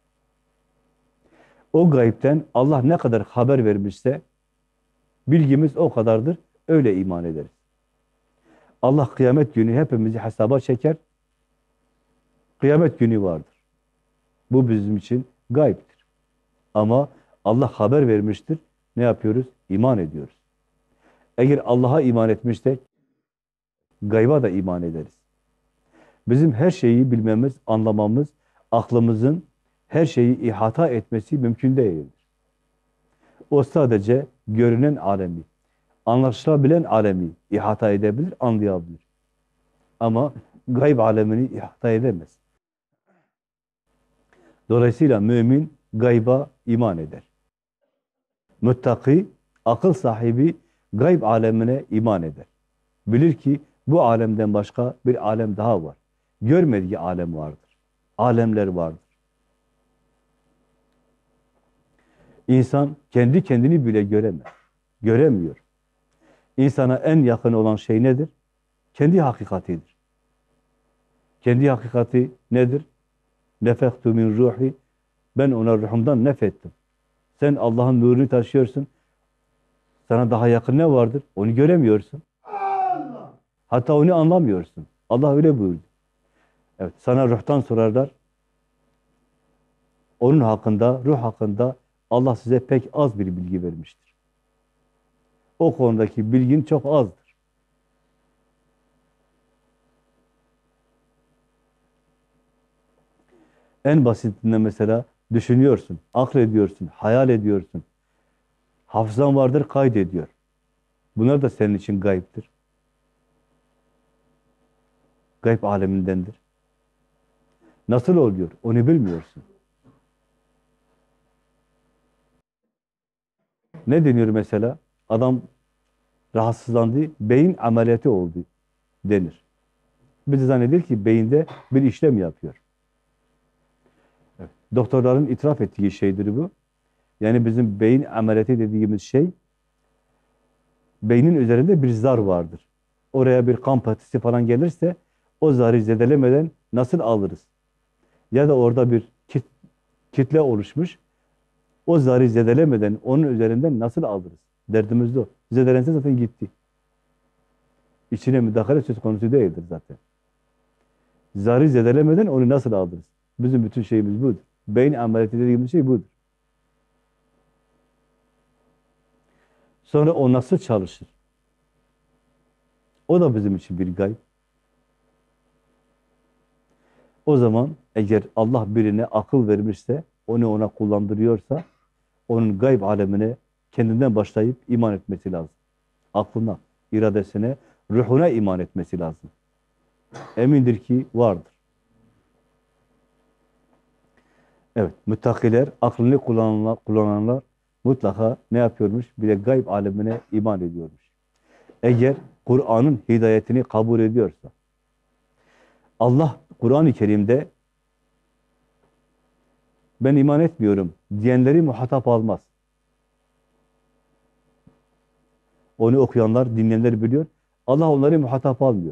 O gaybten Allah ne kadar haber vermişse, bilgimiz o kadardır, öyle iman ederiz. Allah kıyamet günü hepimizi hesaba çeker, kıyamet günü vardır. Bu bizim için gaybdir. Ama Allah haber vermiştir, ne yapıyoruz? İman ediyoruz. Eğer Allah'a iman etmişsek, gayba da iman ederiz. Bizim her şeyi bilmemiz, anlamamız, aklımızın her şeyi ihata etmesi mümkün değildir. O sadece görünen alemi, anlaşılabilen alemi ihata edebilir, anlayabilir. Ama gayb alemini ihata edemez. Dolayısıyla mümin gayba iman eder. Muttaki, akıl sahibi gayb alemine iman eder. Bilir ki bu alemden başka bir alem daha var. Görmediği alem vardır. Alemler vardır. İnsan kendi kendini bile göremez. Göremiyor. İnsana en yakın olan şey nedir? Kendi hakikatidir. Kendi hakikati nedir? Nefektu min ruhi. Ben ona ruhumdan nefettim. Sen Allah'ın nurunu taşıyorsun. Sana daha yakın ne vardır? Onu göremiyorsun. Allah. Hatta onu anlamıyorsun. Allah öyle buyurdu. Evet, sana ruhtan sorarlar. Onun hakkında, ruh hakkında Allah size pek az bir bilgi vermiştir. O konudaki bilgin çok azdır. En basitinden mesela düşünüyorsun, aklediyorsun, hayal ediyorsun. Hafızan vardır, kaydediyor. Bunlar da senin için gayiptir. Gayb alemindendir. Nasıl oluyor? Onu bilmiyorsun. Ne deniyor mesela? Adam rahatsızlandı, beyin ameliyatı oldu denir. Biz de zannediyor ki beyinde bir işlem yapıyor. Evet. Doktorların itiraf ettiği şeydir bu. Yani bizim beyin ameliyatı dediğimiz şey, beynin üzerinde bir zar vardır. Oraya bir kan patisi falan gelirse, o zarı zedelemeden nasıl alırız? Ya da orada bir kit, kitle oluşmuş, o zarı zedelemeden onun üzerinden nasıl alırız? Derdimiz de o. Zedelense zaten gitti. İçine müdahale söz konusu değildir zaten. Zarı zedelemeden onu nasıl alırız? Bizim bütün şeyimiz budur. Beyin ameliyatı dediğimiz şey budur. Sonra o nasıl çalışır? O da bizim için bir gayb. O zaman eğer Allah birine akıl vermişse, onu ona kullandırıyorsa, onun gayb alemine kendinden başlayıp iman etmesi lazım. Aklına, iradesine, ruhuna iman etmesi lazım. Emindir ki vardır. Evet, müttakiler, aklını kullananlar, kullananlar mutlaka ne yapıyormuş? Bir de gayb alemine iman ediyormuş. Eğer Kur'an'ın hidayetini kabul ediyorsa, Allah Kur'an-ı Kerim'de ben iman etmiyorum diyenleri muhatap almaz. Onu okuyanlar, dinleyenler biliyor. Allah onları muhatap almıyor.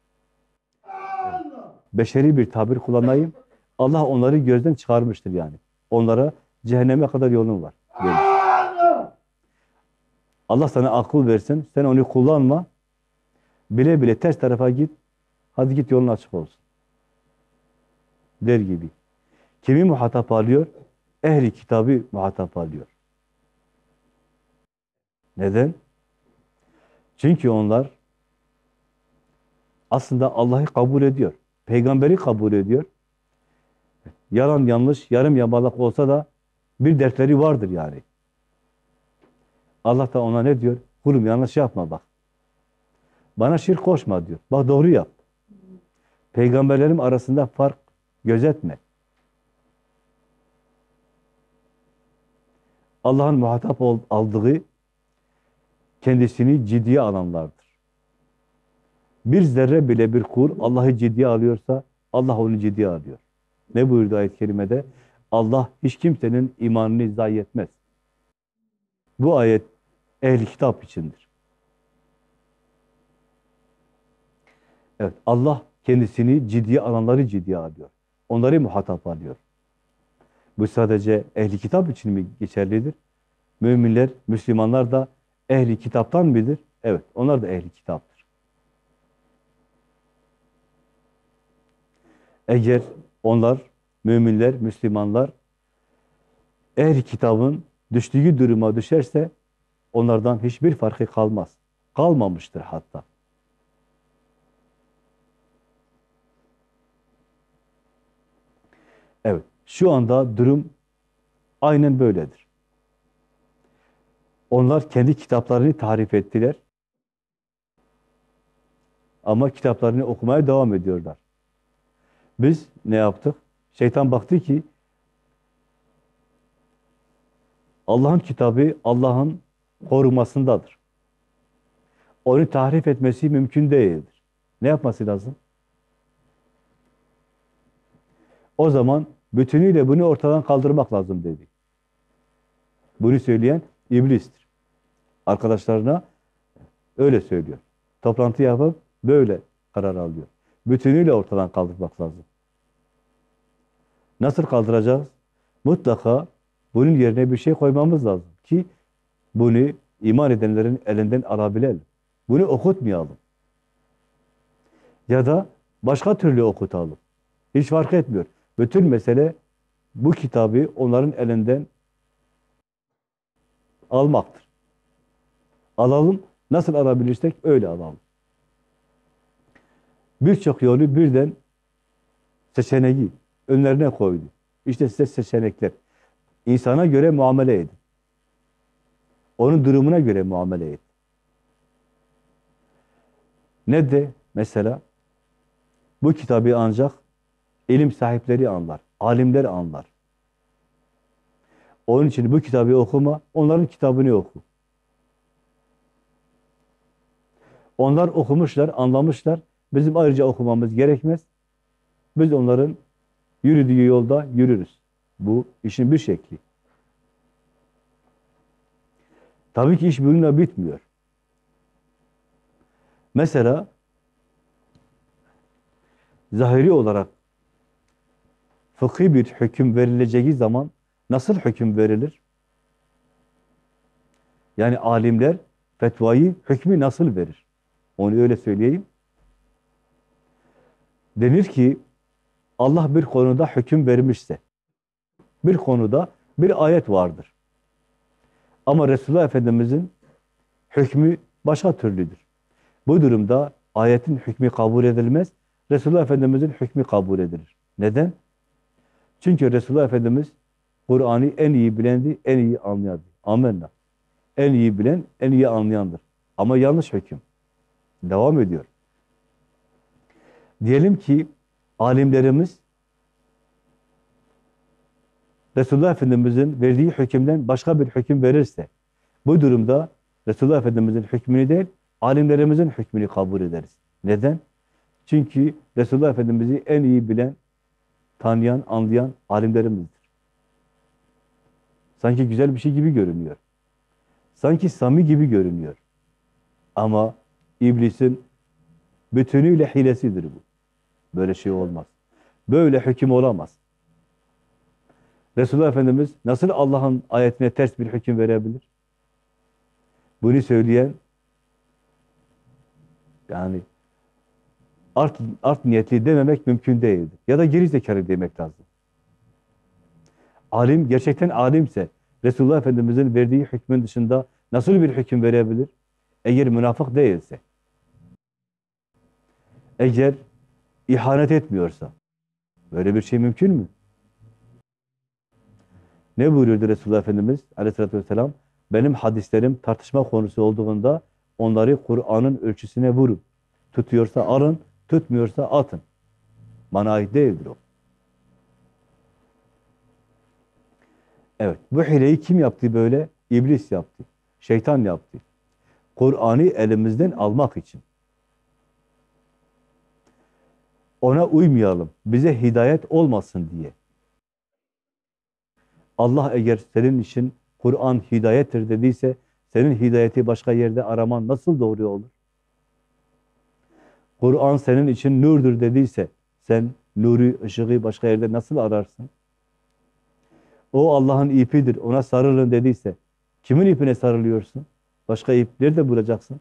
Beşeri bir tabir kullanayım. Allah onları gözden çıkarmıştır yani. Onlara cehenneme kadar yolun var demiş. Allah sana akıl versin, sen onu kullanma. Bile bile ters tarafa git. Hadi git, yolun açık olsun. Der gibi. Kimi muhatap alıyor? Ehli kitabı muhatap alıyor. Neden? Çünkü onlar aslında Allah'ı kabul ediyor. Peygamberi kabul ediyor. Yalan yanlış, yarım yamalak olsa da bir dertleri vardır yani. Allah da ona ne diyor? Kulum yanlış yapma bak. Bana şirk koşma diyor. Bak doğru yap. Peygamberlerim arasında fark gözetme. Allah'ın muhatap ol, aldığı kendisini ciddiye alanlardır. Bir zerre bile bir kul Allah'ı ciddiye alıyorsa Allah onu ciddiye alıyor. Ne buyurdu ayet-i kerimede? Allah hiç kimsenin imanını zayi etmez. Bu ayet ehli kitap içindir. Evet, Allah kendisini ciddiye alanları ciddiye alıyor. Onları muhatap alıyor. Bu sadece ehli kitap için mi geçerlidir? Müminler, Müslümanlar da ehli kitaptan mıdır? Evet, onlar da ehli kitaptır. Eğer onlar, müminler, Müslümanlar ehli kitabın düştüğü duruma düşerse onlardan hiçbir farkı kalmaz. Kalmamıştır hatta. Evet, şu anda durum aynen böyledir. Onlar kendi kitaplarını tahrif ettiler ama kitaplarını okumaya devam ediyorlar. Biz ne yaptık? Şeytan baktı ki Allah'ın kitabı Allah'ın korumasındadır. Onu tahrif etmesi mümkün değildir. Ne yapması lazım? O zaman bütünüyle bunu ortadan kaldırmak lazım dedi. Bunu söyleyen iblistir. Arkadaşlarına öyle söylüyor. Toplantı yapıp böyle karar alıyor. Bütünüyle ortadan kaldırmak lazım. Nasıl kaldıracağız? Mutlaka bunun yerine bir şey koymamız lazım ki bunu iman edenlerin elinden alabilelim. Bunu okutmayalım. Ya da başka türlü okutalım. Hiç fark etmiyor. Bütün mesele bu kitabı onların elinden almaktır. Alalım. Nasıl alabilirsek öyle alalım. Birçok yolu birden seçeneği önlerine koydu. İşte size seçenekler. İnsana göre muamele edin. Onun durumuna göre muamele edin. Ne de mesela bu kitabı ancak ilim sahipleri anlar, alimler anlar. Onun için bu kitabı okuma, onların kitabını oku. Onlar okumuşlar, anlamışlar. Bizim ayrıca okumamız gerekmez. Biz onların yürüdüğü yolda yürürüz. Bu işin bir şekli. Tabii ki iş bununla bitmiyor. Mesela zahiri olarak fıkhi bir hüküm verileceği zaman nasıl hüküm verilir? Yani alimler fetvayı, hükmü nasıl verir? Onu öyle söyleyeyim. Denir ki Allah bir konuda hüküm vermişse, bir konuda bir ayet vardır. Ama Resulullah Efendimizin hükmü başka türlüdür. Bu durumda ayetin hükmü kabul edilmez, Resulullah Efendimizin hükmü kabul edilir. Neden? Çünkü Resulullah Efendimiz Kur'an'ı en iyi bilendi, en iyi anlayandı. Amenna. En iyi bilen, en iyi anlayandır. Ama yanlış hüküm. Devam ediyor. Diyelim ki alimlerimiz Resulullah Efendimizin verdiği hükümden başka bir hüküm verirse, bu durumda Resulullah Efendimizin hükmünü değil, alimlerimizin hükmünü kabul ederiz. Neden? Çünkü Resulullah Efendimiz'i en iyi bilen, tanıyan, anlayan alimlerimizdir. Sanki güzel bir şey gibi görünüyor. Sanki samimi gibi görünüyor. Ama iblisin bütünüyle hilesidir bu. Böyle şey olmaz. Böyle hüküm olamaz. Resulullah Efendimiz nasıl Allah'ın ayetine ters bir hüküm verebilir? Bunu söyleyen yani art, art niyetli dememek mümkün değildir. Ya da geri zekalı demek lazım. Alim, gerçekten alimse Resulullah Efendimiz'in verdiği hükmün dışında nasıl bir hüküm verebilir? Eğer münafık değilse. Eğer ihanet etmiyorsa. Böyle bir şey mümkün mü? Ne buyuruyordu Resulullah Efendimiz Aleyhisselatü vesselam? Benim hadislerim tartışma konusu olduğunda onları Kur'an'ın ölçüsüne vurun. Tutuyorsa alın, tutmuyorsa atın. Bana ait değildir o. Evet, bu hileyi kim yaptı böyle? İblis yaptı. Şeytan yaptı. Kur'an'ı elimizden almak için. Ona uymayalım, bize hidayet olmasın diye. Allah eğer senin için Kur'an hidayettir dediyse, senin hidayeti başka yerde araman nasıl doğru olur? Kur'an senin için nurdur dediyse, sen nuru, ışığı başka yerde nasıl ararsın? O Allah'ın ipidir, ona sarılın dediyse, kimin ipine sarılıyorsun? Başka ip nerede bulacaksın?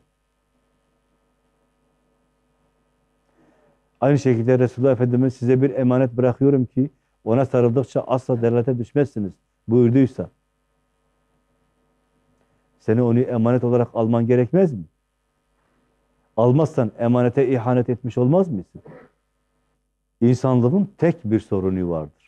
Aynı şekilde Resulullah Efendimiz size bir emanet bırakıyorum ki, ona sarıldıkça asla derlete düşmezsiniz buyurduysa, seni onu emanet olarak alman gerekmez mi? Almazsan emanete ihanet etmiş olmaz mısın? İnsanlığın tek bir sorunu vardır.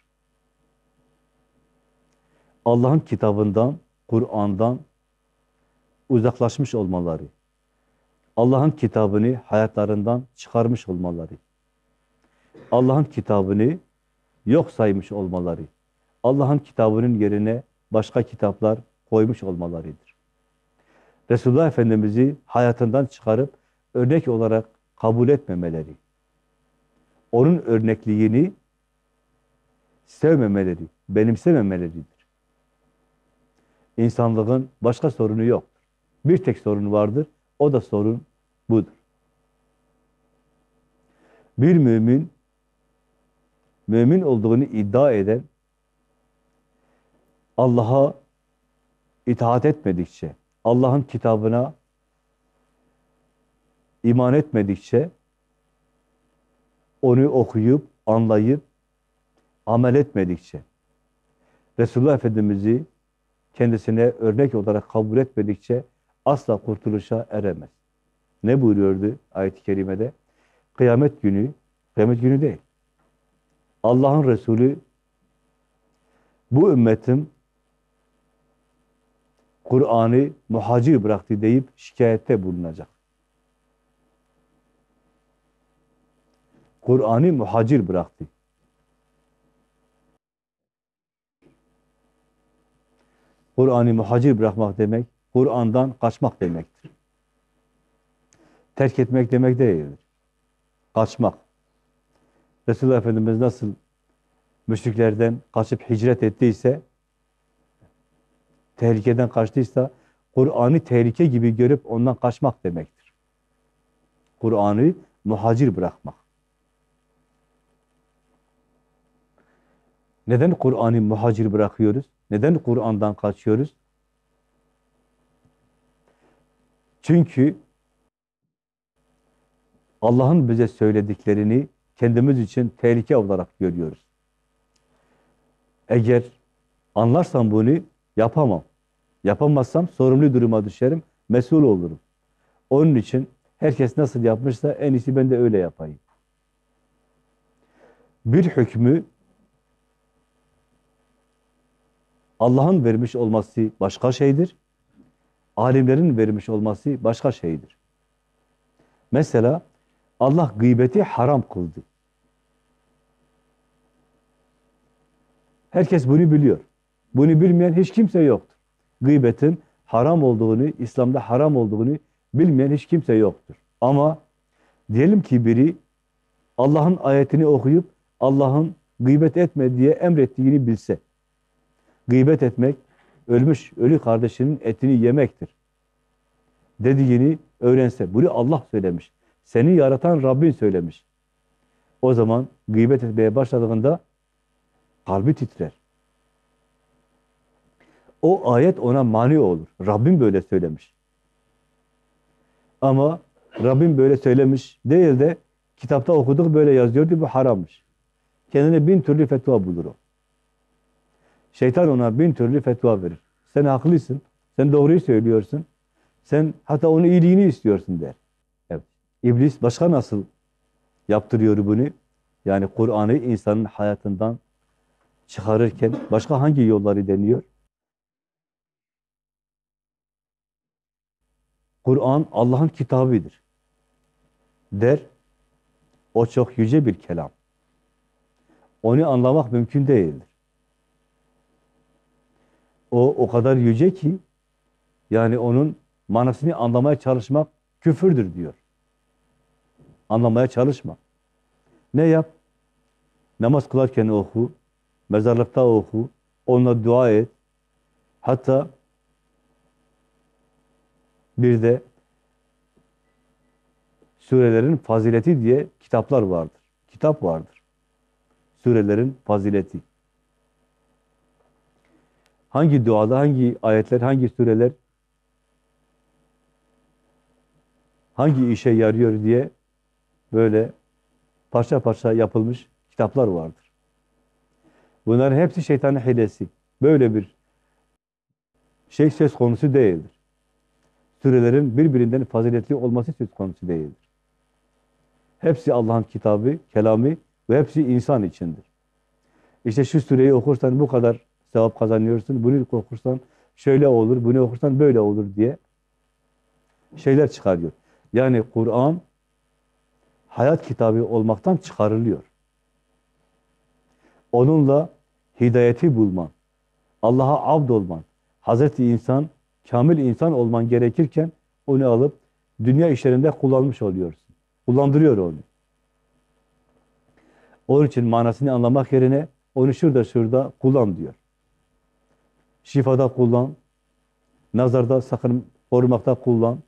Allah'ın kitabından, Kur'an'dan uzaklaşmış olmaları. Allah'ın kitabını hayatlarından çıkarmış olmaları. Allah'ın kitabını yok saymış olmaları. Allah'ın kitabının yerine başka kitaplar koymuş olmalarıdır. Resulullah Efendimiz'i hayatından çıkarıp örnek olarak kabul etmemeleri. Onun örnekliğini sevmemeleri, benimsememeleridir. İnsanlığın başka sorunu yoktur. Bir tek sorun vardır, o da sorun budur. Bir mümin, mümin olduğunu iddia eden, Allah'a itaat etmedikçe, Allah'ın kitabına iman etmedikçe, onu okuyup, anlayıp, amel etmedikçe, Resulullah Efendimiz'i kendisine örnek olarak kabul etmedikçe asla kurtuluşa eremez. Ne buyuruyordu ayet-i kerimede? Kıyamet günü, kıyamet günü değil. Allah'ın Resulü bu ümmetim Kur'an'ı muhacir bıraktı deyip şikayette bulunacak. Kur'an'ı muhacir bıraktı. Kur'an'ı muhacir bırakmak demek, Kur'an'dan kaçmak demektir. Terk etmek demek değildir. Kaçmak. Resulullah Efendimiz nasıl müşriklerden kaçıp hicret ettiyse, tehlikeden kaçtıysa, Kur'an'ı tehlike gibi görüp ondan kaçmak demektir. Kur'an'ı muhacir bırakmak. Neden Kur'an'ı muhacir bırakıyoruz? Neden Kur'an'dan kaçıyoruz? Çünkü Allah'ın bize söylediklerini kendimiz için tehlike olarak görüyoruz. Eğer anlarsam bunu yapamam. Yapamazsam sorumlu duruma düşerim, mesul olurum. Onun için herkes nasıl yapmışsa en iyisi ben de öyle yapayım. Bir hükmü Allah'ın vermiş olması başka şeydir. Alimlerin vermiş olması başka şeydir. Mesela Allah gıybeti haram kıldı. Herkes bunu biliyor. Bunu bilmeyen hiç kimse yoktur. Gıybetin haram olduğunu, İslam'da haram olduğunu bilmeyen hiç kimse yoktur. Ama diyelim ki biri Allah'ın ayetini okuyup Allah'ın gıybet etme diye emrettiğini bilse. Gıybet etmek, ölmüş ölü kardeşinin etini yemektir dediğini öğrense. Bunu Allah söylemiş. Seni yaratan Rabbin söylemiş. O zaman gıybet etmeye başladığında kalbi titrer. O ayet ona mani olur. Rabbim böyle söylemiş. Ama Rabbim böyle söylemiş değil de kitapta okuduk böyle yazıyordu, bu harammış. Kendine bin türlü fetva bulur o. Şeytan ona bin türlü fetva verir. Sen haklısın, sen doğruyu söylüyorsun, sen hatta onun iyiliğini istiyorsun der. Evet. İblis başka nasıl yaptırıyor bunu? Yani Kur'an'ı insanın hayatından çıkarırken başka hangi yolları deniyor? Kur'an Allah'ın kitabıdır der. O çok yüce bir kelam. Onu anlamak mümkün değildir. O o kadar yüce ki yani onun manasını anlamaya çalışmak küfürdür diyor. Anlamaya çalışma. Ne yap? Namaz kılarken oku, mezarlıkta oku, onunla dua et. Hatta bir de surelerin fazileti diye kitaplar vardır. Kitap vardır. Surelerin fazileti. Hangi duada, hangi ayetler, hangi sureler hangi işe yarıyor diye böyle parça parça yapılmış kitaplar vardır. Bunların hepsi şeytanın hilesi. Böyle bir şey söz konusu değildir. Surelerin birbirinden faziletli olması söz konusu değildir. Hepsi Allah'ın kitabı, kelamı ve hepsi insan içindir. İşte şu sureyi okursan bu kadar sevap kazanıyorsun, bunu okursan şöyle olur, bunu okursan böyle olur diye şeyler çıkarıyor. Yani Kur'an hayat kitabı olmaktan çıkarılıyor. Onunla hidayeti bulman, Allah'a abd olman, Hazreti insan, kamil insan olman gerekirken onu alıp dünya işlerinde kullanmış oluyorsun. Kullandırıyor onu. Onun için manasını anlamak yerine onu şurada şurada kullan diyor. Şifada kullan, nazarda sakın korumakta kullan,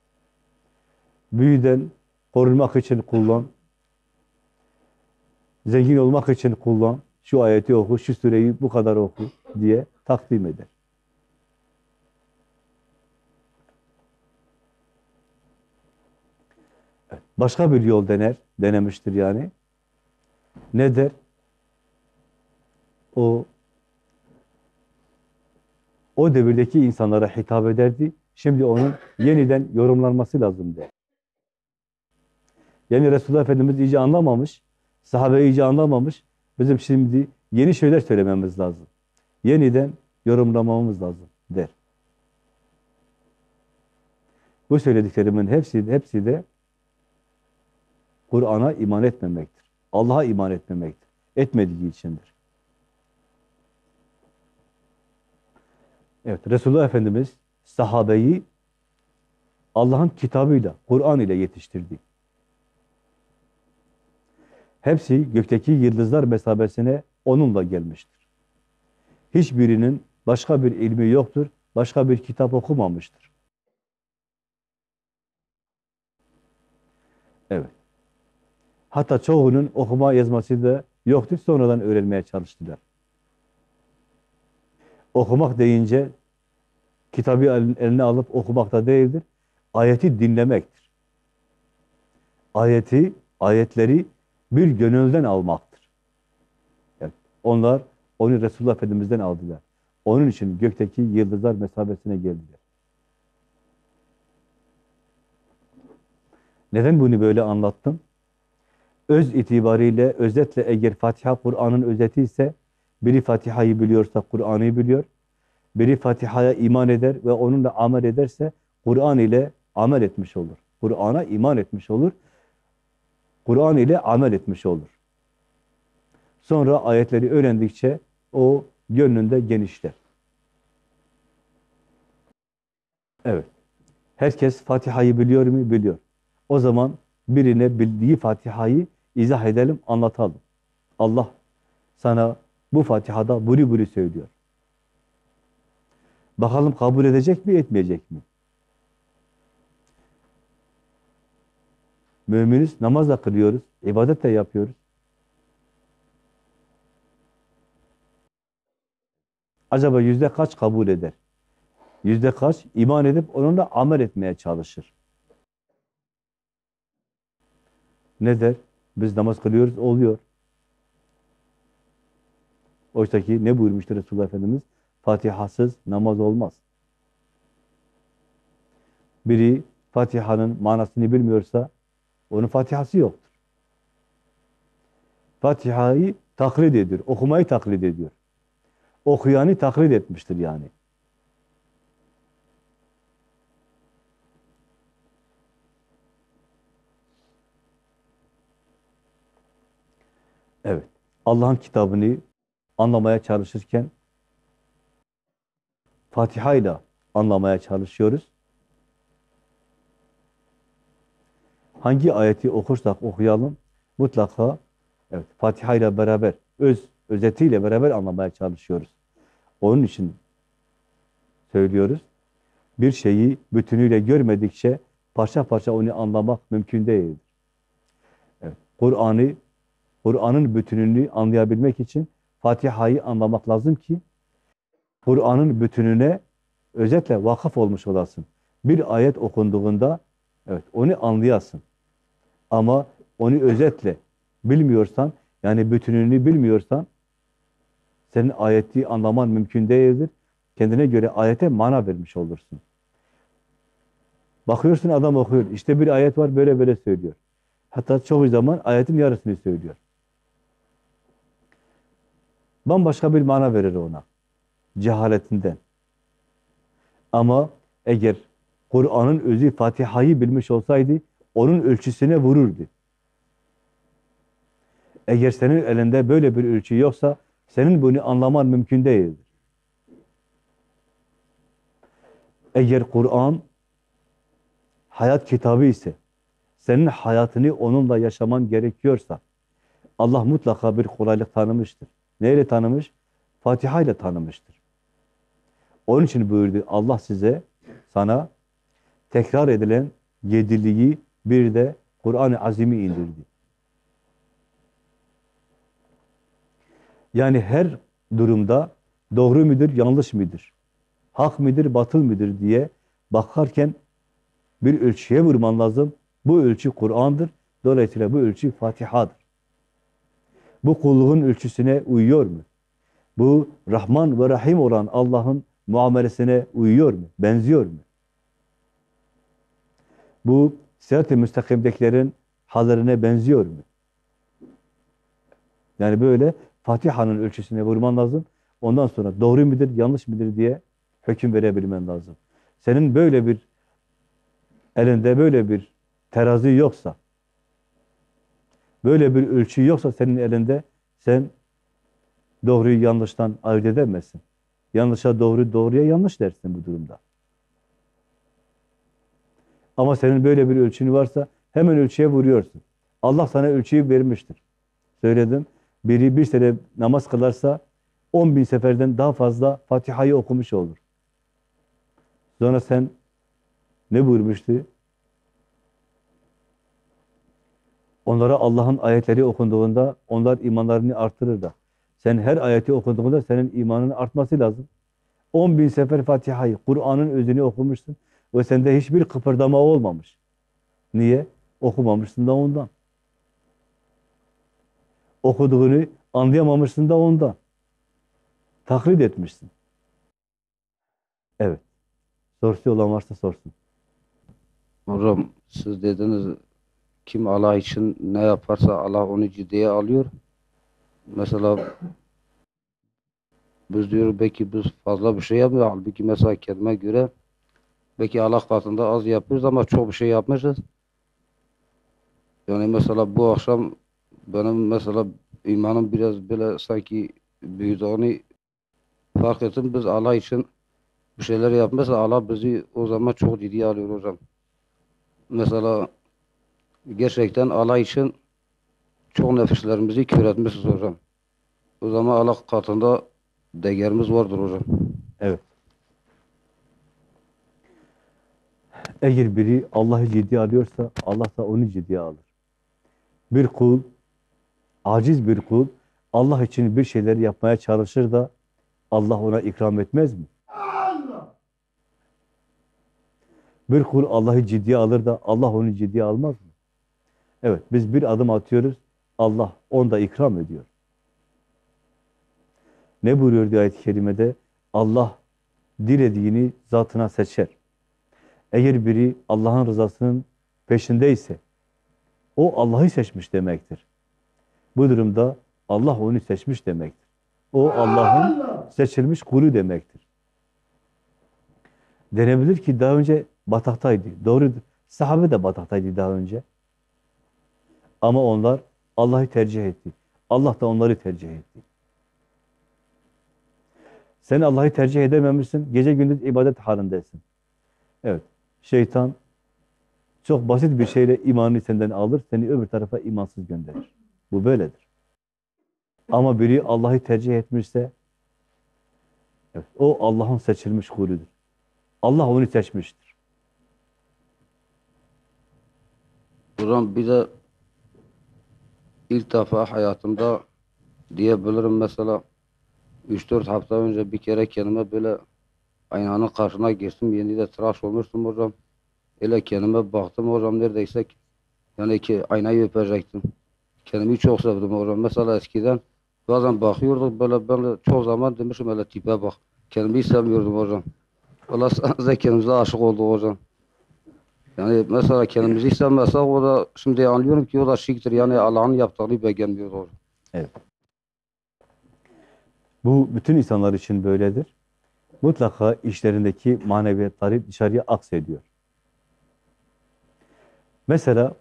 büyüden korunmak için kullan, zengin olmak için kullan, şu ayeti oku, şu sureyi bu kadar oku diye takdim eder. Başka bir yol dener, denemiştir yani. Ne der? O o devirdeki insanlara hitap ederdi. Şimdi onun yeniden yorumlanması lazım der. Yani Resulullah Efendimiz iyice anlamamış, sahabe iyice anlamamış. Bizim şimdi yeni şeyler söylememiz lazım. yeniden yorumlamamız lazım der. Bu söylediklerimin hepsi, hepsi de Kur'an'a iman etmemektir. Allah'a iman etmemektir. Etmediği içindir. Evet, Resulullah Efendimiz sahabeyi Allah'ın kitabıyla, Kur'an ile yetiştirdi. Hepsi gökteki yıldızlar mesabesine onunla gelmiştir. Hiçbirinin başka bir ilmi yoktur, başka bir kitap okumamıştır. Evet. Hatta çoğunun okuma yazması da yoktur, sonradan öğrenmeye çalıştılar. Okumak deyince kitabı eline alıp okumak da değildir, ayeti dinlemektir. Ayeti, ayetleri bir gönülden almaktır. Yani onlar onu Resulullah Efendimiz'den aldılar. Onun için gökteki yıldızlar mesabesine geldiler. Neden bunu böyle anlattım? Öz itibariyle, özetle eğer Fatiha Kur'an'ın özeti ise, biri Fatiha'yı biliyorsa Kur'an'ı biliyor, biri Fatiha'ya iman eder ve onunla amel ederse Kur'an ile amel etmiş olur. Kur'an'a iman etmiş olur. Kur'an ile amel etmiş olur. Sonra ayetleri öğrendikçe o gönlünde genişler. Evet. Herkes Fatiha'yı biliyor mu? Biliyor. O zaman birine bildiği Fatiha'yı izah edelim, anlatalım. Allah sana bu Fatiha'da buri buri söylüyor. Bakalım kabul edecek mi, etmeyecek mi? Müminiz, namaz da kılıyoruz, ibadet de yapıyoruz. Acaba yüzde kaç kabul eder? Yüzde kaç iman edip onunla amel etmeye çalışır? Ne der? Biz namaz kılıyoruz, oluyor. Oysa ki ne buyurmuştur Resulullah Efendimiz? Fatihasız namaz olmaz. Biri Fatiha'nın manasını bilmiyorsa onun Fatihası yoktur. Fatiha'yı taklit ediyor, okumayı taklit ediyor. Okuyanı taklit etmiştir yani. Evet. Allah'ın kitabını anlamaya çalışırken Fatiha ile anlamaya çalışıyoruz. Hangi ayeti okursak okuyalım mutlaka evet Fatiha ile beraber öz özetiyle beraber anlamaya çalışıyoruz. Onun için söylüyoruz. Bir şeyi bütünüyle görmedikçe parça parça onu anlamak mümkün değildir. Evet. Kur'an'ı Kur'an'ın bütününü anlayabilmek için Fatiha'yı anlamak lazım ki Kur'an'ın bütününe özetle vakıf olmuş olasın. Bir ayet okunduğunda evet onu anlayasın. Ama onu özetle bilmiyorsan, yani bütününü bilmiyorsan senin ayeti anlaman mümkün değildir. Kendine göre ayete mana vermiş olursun. Bakıyorsun adam okuyor. İşte bir ayet var böyle böyle söylüyor. Hatta çoğu zaman ayetin yarısını söylüyor. Bambaşka bir mana verir ona. Cehaletinden. Ama eğer Kur'an'ın özü Fatiha'yı bilmiş olsaydı onun ölçüsüne vururdu. Eğer senin elinde böyle bir ölçü yoksa senin bunu anlaman mümkün değildir. Eğer Kur'an hayat kitabı ise senin hayatını onunla yaşaman gerekiyorsa Allah mutlaka bir kolaylık tanımıştır. Neyle tanımış? Fatiha ile tanımıştır. Onun için buyurdu Allah size, sana tekrar edilen yediliği bir de Kur'an-ı Azim'i indirdi. Yani her durumda doğru müdür, yanlış mıdır? Hak mıdır, batıl mıdır diye bakarken bir ölçüye vurman lazım. Bu ölçü Kur'an'dır. Dolayısıyla bu ölçü Fatiha'dır. Bu kulluğun ölçüsüne uyuyor mu? Bu Rahman ve Rahim olan Allah'ın muamelesine uyuyor mu? Benziyor mu? Bu sırat-ı müstakimdekilerin hallerine benziyor mu? Yani böyle Fatiha'nın ölçüsüne vurman lazım. Ondan sonra doğru mudur, yanlış mıdır diye hüküm verebilmen lazım. Senin böyle bir elinde böyle bir terazi yoksa, böyle bir ölçü yoksa senin elinde, sen doğruyu yanlıştan ayırt edemezsin. Yanlışa doğru, doğruya yanlış dersin bu durumda. Ama senin böyle bir ölçün varsa hemen ölçüye vuruyorsun. Allah sana ölçüyü vermiştir. Söyledim. Biri bir sene namaz kılarsa on bin seferden daha fazla Fatiha'yı okumuş olur. Sonra sen ne buyurmuştu? Onlara Allah'ın ayetleri okunduğunda onlar imanlarını artırır da. Sen her ayeti okuduğunda senin imanın artması lazım. on bin sefer Fatiha'yı, Kur'an'ın özünü okumuşsun ve sende hiçbir kıpırdama olmamış. Niye? Okumamışsın da ondan. Okuduğunu anlayamamışsın da ondan. Taklit etmişsin. Evet. Sorusu olan varsa sorsun. Hocam siz dediniz kim Allah için ne yaparsa Allah onu ciddiye alıyor. Mesela biz diyoruz belki biz fazla bir şey yapmıyoruz. Halbuki mesela kendime göre belki Allah katında az yapıyoruz ama çok bir şey yapmışız. Yani mesela bu akşam benim mesela imanım biraz böyle sanki büyüdüğünü fark ettim. Biz Allah için bir şeyler yapmazsa Allah bizi o zaman çok ciddiye alıyor hocam. Mesela gerçekten Allah için çok nefislerimizi kör etmişiz hocam. O zaman Allah katında değerimiz vardır hocam. Evet. Eğer biri Allah'ı ciddiye alıyorsa Allah da onu ciddiye alır. Bir kul, aciz bir kul Allah için bir şeyler yapmaya çalışır da Allah ona ikram etmez mi? Bir kul Allah'ı ciddiye alır da Allah onu ciddiye almaz mı? Evet, biz bir adım atıyoruz, Allah onda ikram ediyor. Ne buyuruyor diye ayet-i kerimede? Allah dilediğini zatına seçer. Eğer biri Allah'ın rızasının peşindeyse, o Allah'ı seçmiş demektir. Bu durumda Allah onu seçmiş demektir. O Allah'ın seçilmiş kulu demektir. Denebilir ki daha önce bataktaydı. Doğrudur. Sahabe de bataktaydı daha önce. Ama onlar Allah'ı tercih etti. Allah da onları tercih etti. Sen Allah'ı tercih edememişsin. Gece gündüz ibadet halindesin. Evet. Şeytan çok basit bir şeyle imanını senden alır. Seni öbür tarafa imansız gönderir. Bu böyledir. Ama biri Allah'ı tercih etmişse evet, o Allah'ın seçilmiş kuludur. Allah onu seçmiştir. Hocam bir de ilk defa hayatımda diyebilirim mesela üç dört hafta önce bir kere kendime böyle aynanın karşısına geçtim. Yeni de tıraş olmuştum hocam. Öyle kendime baktım hocam neredeyse yani ki aynayı öpecektim. Kendimi çok sevdim hocam. Mesela eskiden bazen bakıyorduk böyle ben de çok zaman demişim öyle tipe bak. Kendimi sevmiyordum hocam. Valla sadece kendimize aşık olduk hocam. Yani mesela kendimizi sevmezsek o da şimdi anlıyorum ki o da şirktir. Yani Allah'ın yaptığını beğenmiyor hocam. Evet. Bu bütün insanlar için böyledir. Mutlaka işlerindeki maneviyatları dışarıya aksediyor. Mesela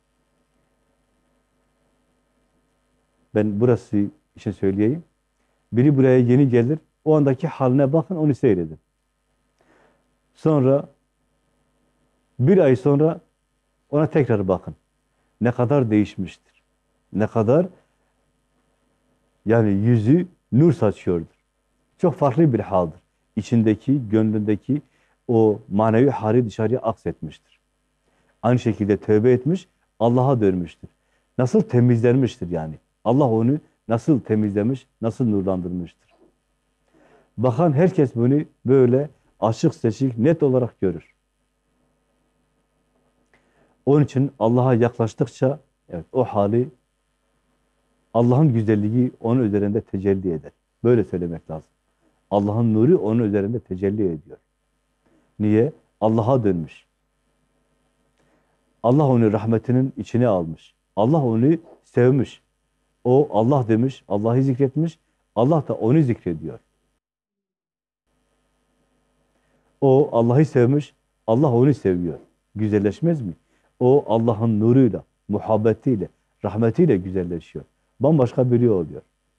ben burası için söyleyeyim. Biri buraya yeni gelir. O andaki haline bakın, onu seyredin. Sonra bir ay sonra ona tekrar bakın. Ne kadar değişmiştir. Ne kadar yani yüzü nur saçıyordur. Çok farklı bir haldir. İçindeki, gönlündeki o manevi hali dışarıya aksetmiştir. Aynı şekilde tövbe etmiş, Allah'a dönmüştür. Nasıl temizlenmiştir yani. Allah onu nasıl temizlemiş, nasıl nurlandırmıştır. Bakan herkes bunu böyle açık seçik, net olarak görür. Onun için Allah'a yaklaştıkça evet, o hali Allah'ın güzelliği onun üzerinde tecelli eder. Böyle söylemek lazım. Allah'ın nuru onun üzerinde tecelli ediyor. Niye? Allah'a dönmüş. Allah onu rahmetinin içine almış. Allah onu sevmiş. O Allah demiş, Allah'ı zikretmiş. Allah da onu zikrediyor. O Allah'ı sevmiş, Allah onu seviyor. Güzelleşmez mi? O Allah'ın nuruyla, muhabbetiyle, rahmetiyle güzelleşiyor. Bambaşka biri oluyor.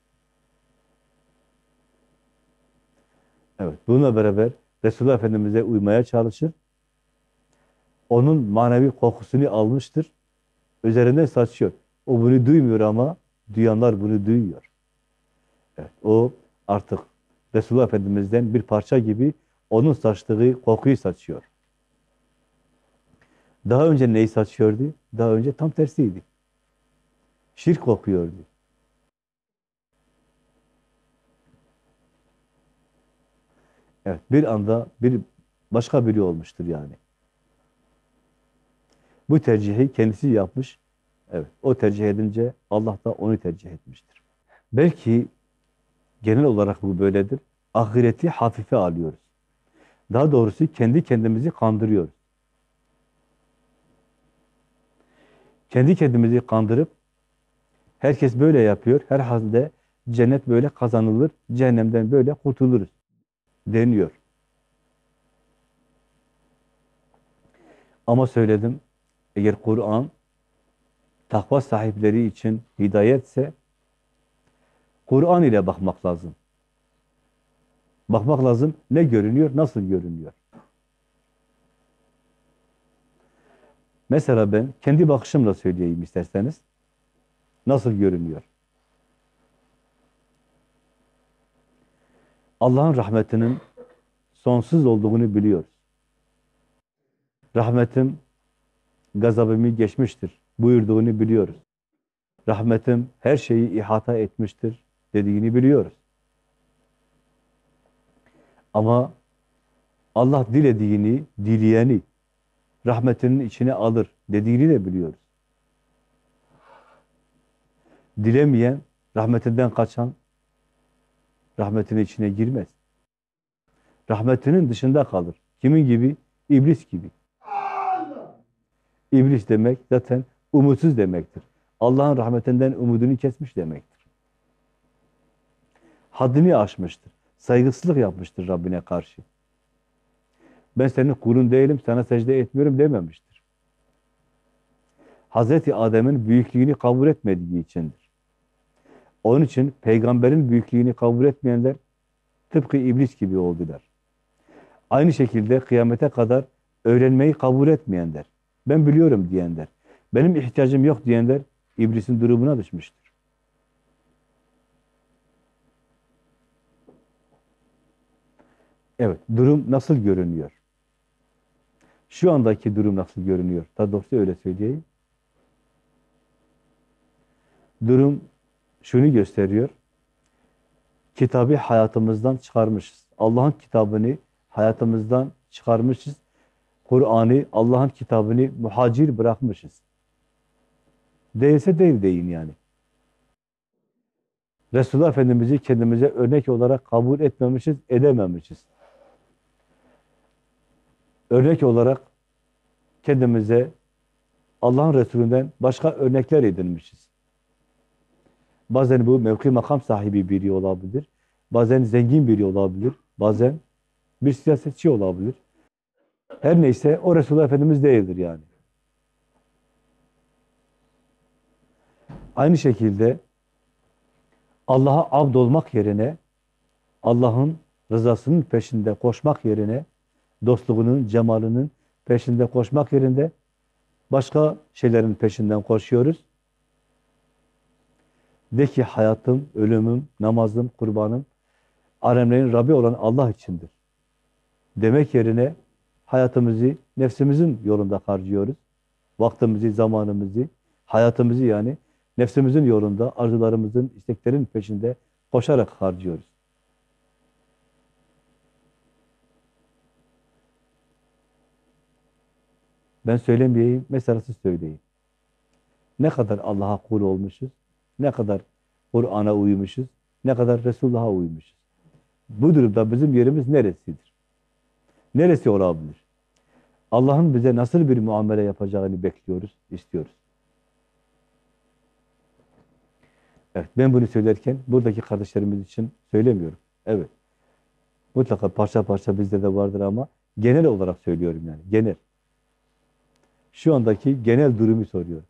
Evet, bununla beraber Resulullah Efendimiz'e uymaya çalışır. Onun manevi kokusunu almıştır. Üzerinden saçıyor. O bunu duymuyor ama duyanlar bunu duyuyor. Evet, o artık Resulullah Efendimiz'den bir parça gibi onun saçtığı kokuyu saçıyor. Daha önce neyi saçıyordu? Daha önce tam tersiydi. Şirk kokuyordu. Evet, bir anda bir başka biri olmuştur yani. Bu tercihi kendisi yapmış. Evet, o tercih edince Allah da onu tercih etmiştir. Belki genel olarak bu böyledir. Ahireti hafife alıyoruz. Daha doğrusu kendi kendimizi kandırıyoruz. Kendi kendimizi kandırıp herkes böyle yapıyor. Herhalde cennet böyle kazanılır, cehennemden böyle kurtuluruz deniyor. Ama söyledim, eğer Kur'an takva sahipleri için hidayetse Kur'an ile bakmak lazım. Bakmak lazım. Ne görünüyor, nasıl görünüyor? Mesela ben kendi bakışımla söyleyeyim isterseniz. Nasıl görünüyor? Allah'ın rahmetinin sonsuz olduğunu biliyoruz. Rahmetim gazabımı geçmiştir buyurduğunu biliyoruz. Rahmetim her şeyi ihata etmiştir dediğini biliyoruz. Ama Allah dilediğini, dileyeni rahmetinin içine alır dediğini de biliyoruz. Dilemeyen, rahmetinden kaçan rahmetinin içine girmez. Rahmetinin dışında kalır. Kimin gibi? İblis gibi. İblis demek zaten umutsuz demektir. Allah'ın rahmetinden umudunu kesmiş demektir. Haddini aşmıştır. Saygısızlık yapmıştır Rabbine karşı. Ben senin kulun değilim, sana secde etmiyorum dememiştir. Hazreti Adem'in büyüklüğünü kabul etmediği içindir. Onun için peygamberin büyüklüğünü kabul etmeyenler tıpkı iblis gibi oldular. Aynı şekilde kıyamete kadar öğrenmeyi kabul etmeyenler, ben biliyorum diyenler, benim ihtiyacım yok diyenler iblisin durumuna düşmüştür. Evet, durum nasıl görünüyor? Şu andaki durum nasıl görünüyor? Daha doğrusu öyle söyleyeyim. Durum şunu gösteriyor. Kitabı hayatımızdan çıkarmışız. Allah'ın kitabını hayatımızdan çıkarmışız. Kur'an'ı, Allah'ın kitabını muhacir bırakmışız. Değilse değil deyin yani. Resulullah Efendimiz'i kendimize örnek olarak kabul etmemişiz, edememişiz. Örnek olarak kendimize Allah'ın Resulü'nden başka örnekler edinmişiz. Bazen bu mevki makam sahibi biri olabilir, bazen zengin biri olabilir, bazen bir siyasetçi olabilir. Her neyse o Resulullah Efendimiz değildir yani. Aynı şekilde Allah'a abd olmak yerine, Allah'ın rızasının peşinde koşmak yerine, dostluğunun, cemalinin peşinde koşmak yerine başka şeylerin peşinden koşuyoruz. De ki hayatım, ölümüm, namazım, kurbanım, alemlerin Rabbi olan Allah içindir. Demek yerine hayatımızı nefsimizin yolunda harcıyoruz. Vaktimizi, zamanımızı, hayatımızı yani nefsimizin yolunda, arzularımızın, isteklerin peşinde koşarak harcıyoruz. Ben söylemeyeyim, mesela siz söyleyin. Ne kadar Allah'a kul olmuşuz, ne kadar Kur'an'a uymuşuz, ne kadar Resulullah'a uymuşuz. Bu durumda bizim yerimiz neresidir? Neresi olabilir? Allah'ın bize nasıl bir muamele yapacağını bekliyoruz, istiyoruz. Evet, ben bunu söylerken buradaki kardeşlerimiz için söylemiyorum. Evet, mutlaka parça parça bizde de vardır ama Genel olarak söylüyorum yani, genel. Şu andaki genel durumu soruyorum.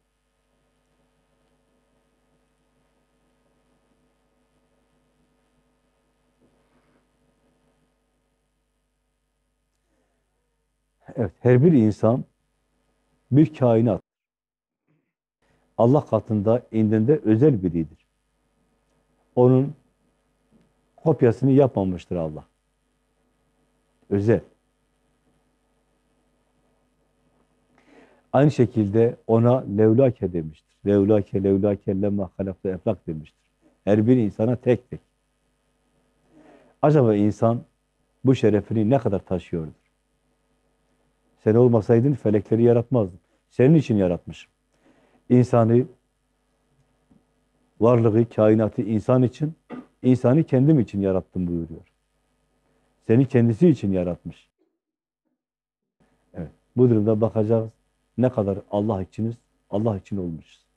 Evet, her bir insan bir kainat. Allah katında indinde özel biridir. Onun kopyasını yapmamıştır Allah. Özel. Aynı şekilde ona levlake demiştir. Levlake, levlake, lemma halakta eflak demiştir. Her bir insana tek tek. Acaba insan bu şerefini ne kadar taşıyordur? Sen olmasaydın felekleri yaratmazdım. Senin için yaratmışım. İnsanı, varlığı, kainatı insan için, insanı kendim için yarattım buyuruyor. Seni kendisi için yaratmış. Evet. Bu durumda bakacağız ne kadar Allah içiniz, Allah için olmuşuz.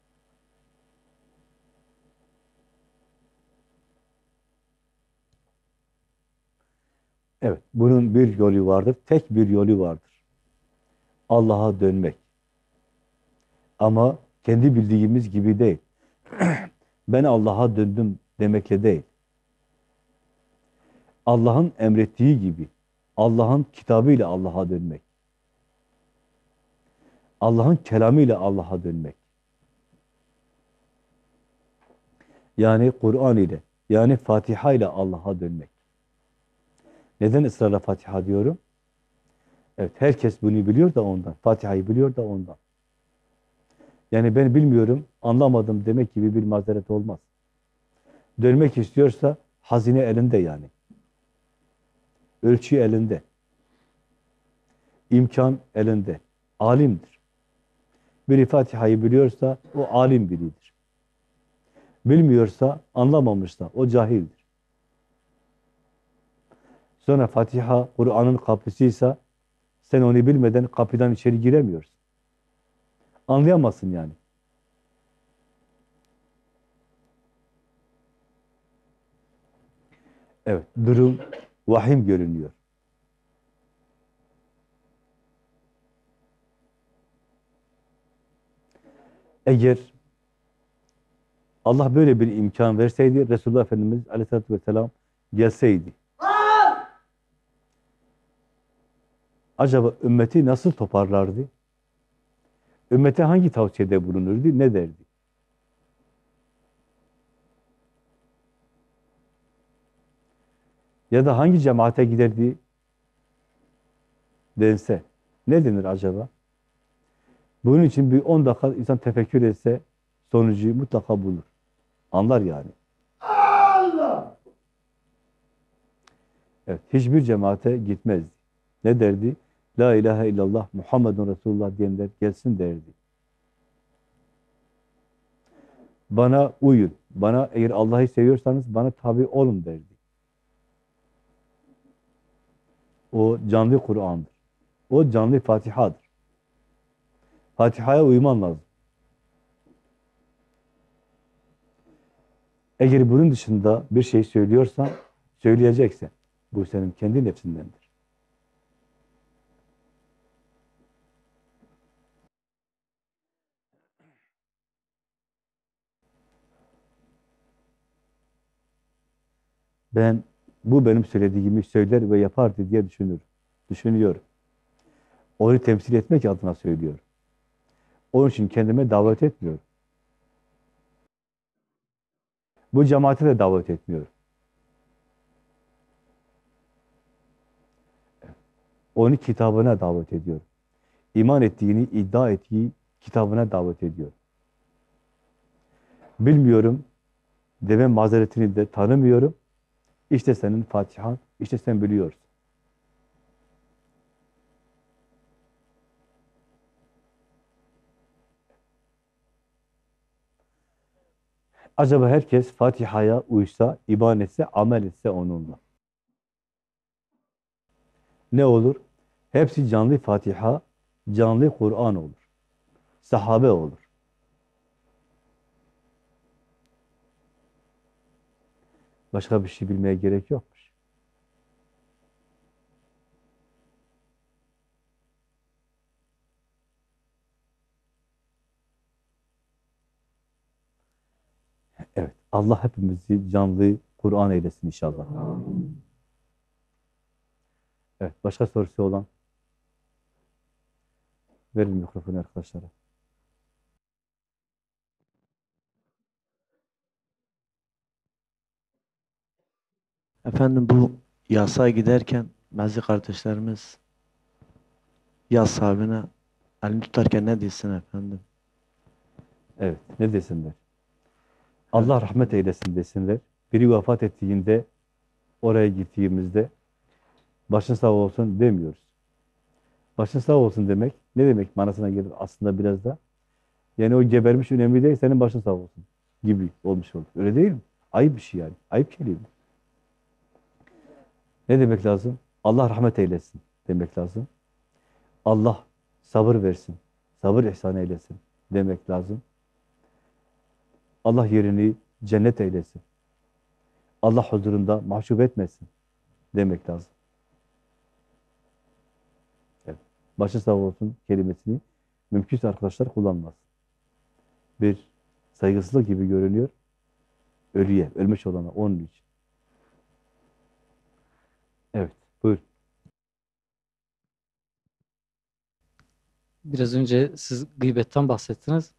Evet. Bunun bir yolu vardır. Tek bir yolu vardır. Allah'a dönmek. Ama kendi bildiğimiz gibi değil. Ben Allah'a döndüm demekle değil. Allah'ın emrettiği gibi, Allah'ın kitabıyla Allah'a dönmek. Allah'ın kelamıyla Allah'a dönmek. Yani Kur'an ile, yani Fatiha ile Allah'a dönmek. Neden ısrarla Fatiha diyorum? Evet, herkes bunu biliyor da ondan. Fatiha'yı biliyor da ondan. Yani ben bilmiyorum, anlamadım demek gibi bir mazeret olmaz. Dönmek istiyorsa hazine elinde yani. Ölçü elinde. İmkan elinde. Alimdir. Biri Fatiha'yı biliyorsa o alim biridir. Bilmiyorsa, anlamamışsa o cahildir. Sonra Fatiha Kur'an'ın kapısıysa sen onu bilmeden kapıdan içeri giremiyorsun. Anlayamazsın yani. Evet, durum vahim görünüyor. Eğer Allah böyle bir imkan verseydi, Resulullah Efendimiz Aleyhisselatü Vesselam gelseydi, acaba ümmeti nasıl toparlardı? Ümmete hangi tavsiyede bulunurdu, ne derdi? Ya da hangi cemaate giderdi dense, ne denir acaba? Bunun için bir on dakika insan tefekkür etse, sonucu mutlaka bulur. Anlar yani. Evet, hiçbir cemaate gitmezdi. Ne derdi? La ilahe illallah Muhammedun Resulullah diyenler gelsin derdi. Bana uyun. Bana eğer Allah'ı seviyorsanız bana tabi olun derdi. O canlı Kur'an'dır. O canlı Fatiha'dır. Fatiha'ya uyman lazım. Eğer bunun dışında bir şey söylüyorsan, söyleyeceksen, bu senin kendi nefsindendir. Ben, bu benim söylediğimi söyler ve yapardı diye düşünürüm. Düşünüyorum. Onu temsil etmek adına söylüyorum. Onun için kendime davet etmiyorum. Bu cemaate de davet etmiyorum. Onu kitabına davet ediyorum. İman ettiğini, iddia ettiği kitabına davet ediyorum. Bilmiyorum, deme mazeretini de tanımıyorum. İşte senin Fatihan, işte sen biliyorsun. Acaba herkes Fatiha'ya uysa, iman etse, amel etse onunla. Ne olur? Hepsi canlı Fatiha, canlı Kur'an olur. Sahabe olur. Başka bir şey bilmeye gerek yokmuş. Allah hepimizi canlı Kur'an eylesin inşallah. Evet, başka sorusu olan verin mikrofonu arkadaşlara. Efendim bu yasa giderken bazı kardeşlerimiz yas sahibine elini tutarken ne desin efendim? Evet, ne desinler? Allah rahmet eylesin desinler. Biri vefat ettiğinde, oraya gittiğimizde başın sağ olsun demiyoruz. Başın sağ olsun demek, ne demek manasına gelir aslında biraz da? Yani o gebermiş önemli değil, senin başın sağ olsun gibi olmuş olur. Öyle değil mi? Ayıp bir şey yani. Ayıp kelime. Ne demek lazım? Allah rahmet eylesin demek lazım. Allah sabır versin, sabır ihsan eylesin demek lazım. Allah yerini cennet eylesin. Allah huzurunda mahcup etmesin demek lazım. Evet. Başı sağ olsun kelimesini mümkünse arkadaşlar kullanmaz. Bir saygısızlık gibi görünüyor. Ölüye, ölmüş olana, onun için. Evet, buyur. Biraz önce siz gıybetten bahsettiniz.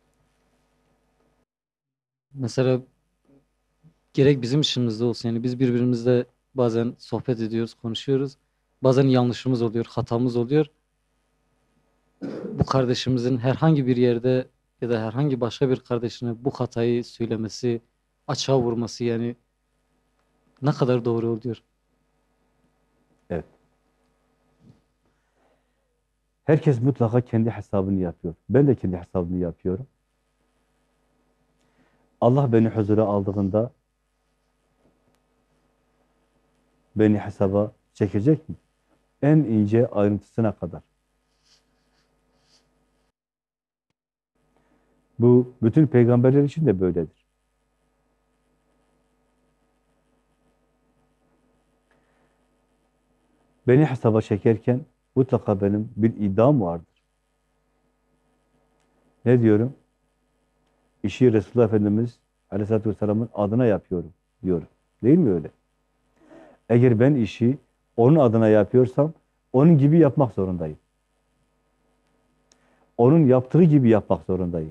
Mesela gerek bizim işimizde olsun, yani biz birbirimizle bazen sohbet ediyoruz, konuşuyoruz. Bazen yanlışımız oluyor, hatamız oluyor. Bu kardeşimizin herhangi bir yerde ya da herhangi başka bir kardeşine bu hatayı söylemesi, açığa vurması, yani ne kadar doğru oluyor? Evet. Herkes mutlaka kendi hesabını yapıyor. Ben de kendi hesabımı yapıyorum. Allah beni huzura aldığında beni hesaba çekecek mi? En ince ayrıntısına kadar. Bu bütün peygamberler için de böyledir. Beni hesaba çekerken mutlaka benim bir iddiam vardır. Ne diyorum? İşi Resulullah Efendimiz Aleyhisselatü Vesselam'ın adına yapıyorum diyorum. Değil mi öyle? Eğer ben işi onun adına yapıyorsam onun gibi yapmak zorundayım. Onun yaptığı gibi yapmak zorundayım.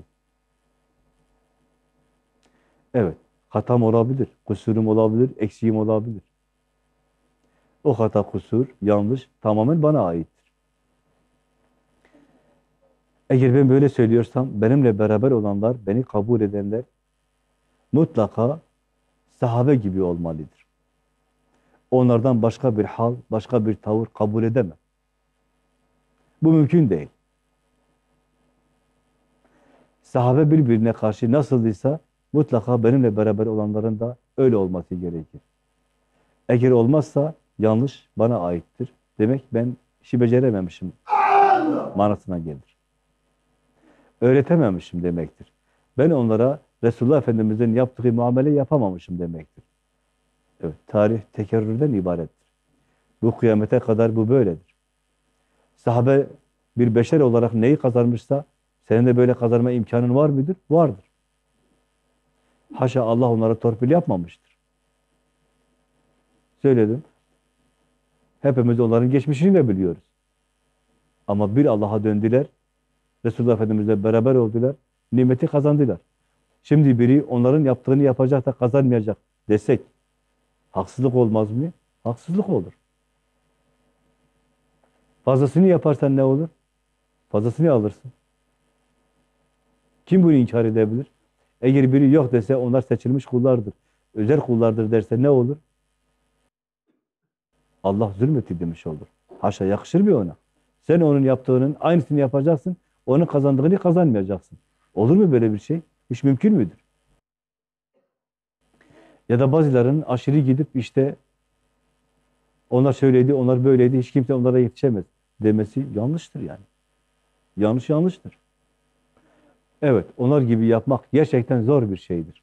Evet, hatam olabilir, kusurum olabilir, eksiğim olabilir. O hata, kusur, yanlış tamamen bana aittir. Eğer ben böyle söylüyorsam benimle beraber olanlar, beni kabul edenler mutlaka sahabe gibi olmalıdır. Onlardan başka bir hal, başka bir tavır kabul edemem. Bu mümkün değil. Sahabe birbirine karşı nasıldıysa mutlaka benimle beraber olanların da öyle olması gerekir. Eğer olmazsa yanlış bana aittir. Demek ben işi becerememişim manasına gelir. Öğretememişim demektir. Ben onlara Resulullah Efendimiz'in yaptığı muamele yapamamışım demektir. Evet, tarih tekerrürden ibarettir. Bu kıyamete kadar bu böyledir. Sahabe bir beşer olarak neyi kazanmışsa senin de böyle kazanma imkanın var mıdır? Vardır. Haşa Allah onlara torpil yapmamıştır. Söyledim. Hepimiz onların geçmişini de biliyoruz. Ama bir Allah'a döndüler. Resulullah Efendimizle beraber oldular. Nimeti kazandılar. Şimdi biri onların yaptığını yapacak da kazanmayacak desek haksızlık olmaz mı? Haksızlık olur. Fazlasını yaparsan ne olur? Fazlasını alırsın. Kim bunu inkar edebilir? Eğer biri yok dese onlar seçilmiş kullardır. Özel kullardır derse ne olur? Allah zulmetti demiş olur. Haşa, yakışır mı ona? Sen onun yaptığının aynısını yapacaksın. Onun kazandığını kazanmayacaksın. Olur mu böyle bir şey? Hiç mümkün müdür? Ya da bazılarının aşırı gidip işte onlar şöyleydi, onlar böyleydi, hiç kimse onlara yetişemez demesi yanlıştır yani. Yanlış yanlıştır. Evet, onlar gibi yapmak gerçekten zor bir şeydir.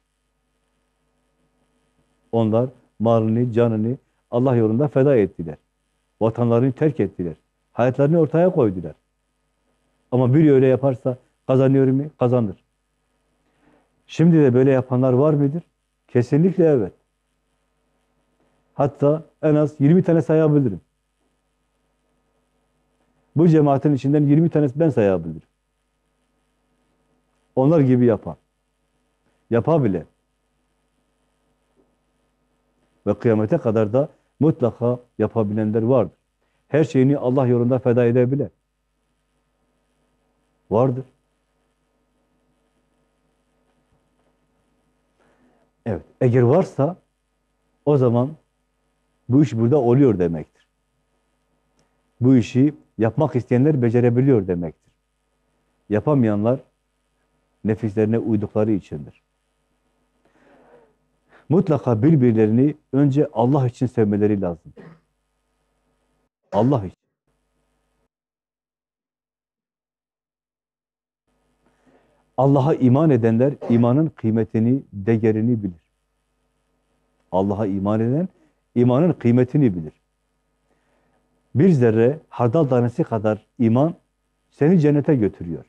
Onlar malını, canını Allah yolunda feda ettiler. Vatanlarını terk ettiler. Hayatlarını ortaya koydular. Ama biri öyle yaparsa kazanıyor mu? Kazanır. Şimdi de böyle yapanlar var mıdır? Kesinlikle evet. Hatta en az yirmi tane sayabilirim. Bu cemaatin içinden yirmi tanesi ben sayabilirim. Onlar gibi yapan. Yapabilen. Ve kıyamete kadar da mutlaka yapabilenler vardır. Her şeyini Allah yolunda feda edebilen. Vardır. Evet. Eğer varsa o zaman bu iş burada oluyor demektir. Bu işi yapmak isteyenler becerebiliyor demektir. Yapamayanlar nefislerine uydukları içindir. Mutlaka birbirlerini önce Allah için sevmeleri lazım. Allah için. Allah'a iman edenler imanın kıymetini, değerini bilir. Allah'a iman eden imanın kıymetini bilir. Bir zerre hardal tanesi kadar iman seni cennete götürüyor.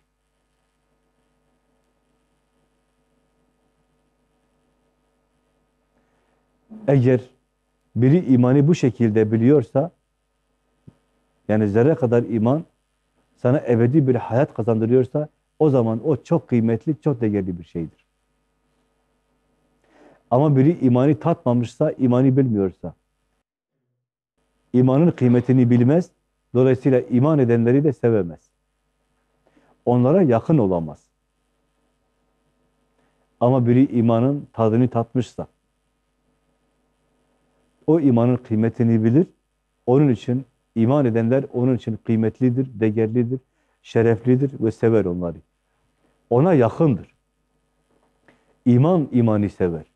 Eğer biri imanı bu şekilde biliyorsa, yani zerre kadar iman sana ebedi bir hayat kazandırıyorsa, o zaman o çok kıymetli, çok değerli bir şeydir. Ama biri imanı tatmamışsa, imanı bilmiyorsa, imanın kıymetini bilmez, dolayısıyla iman edenleri de sevemez. Onlara yakın olamaz. Ama biri imanın tadını tatmışsa, o imanın kıymetini bilir, onun için iman edenler onun için kıymetlidir, değerlidir, şereflidir ve sever onları. Ona yakındır. İman imanı sever.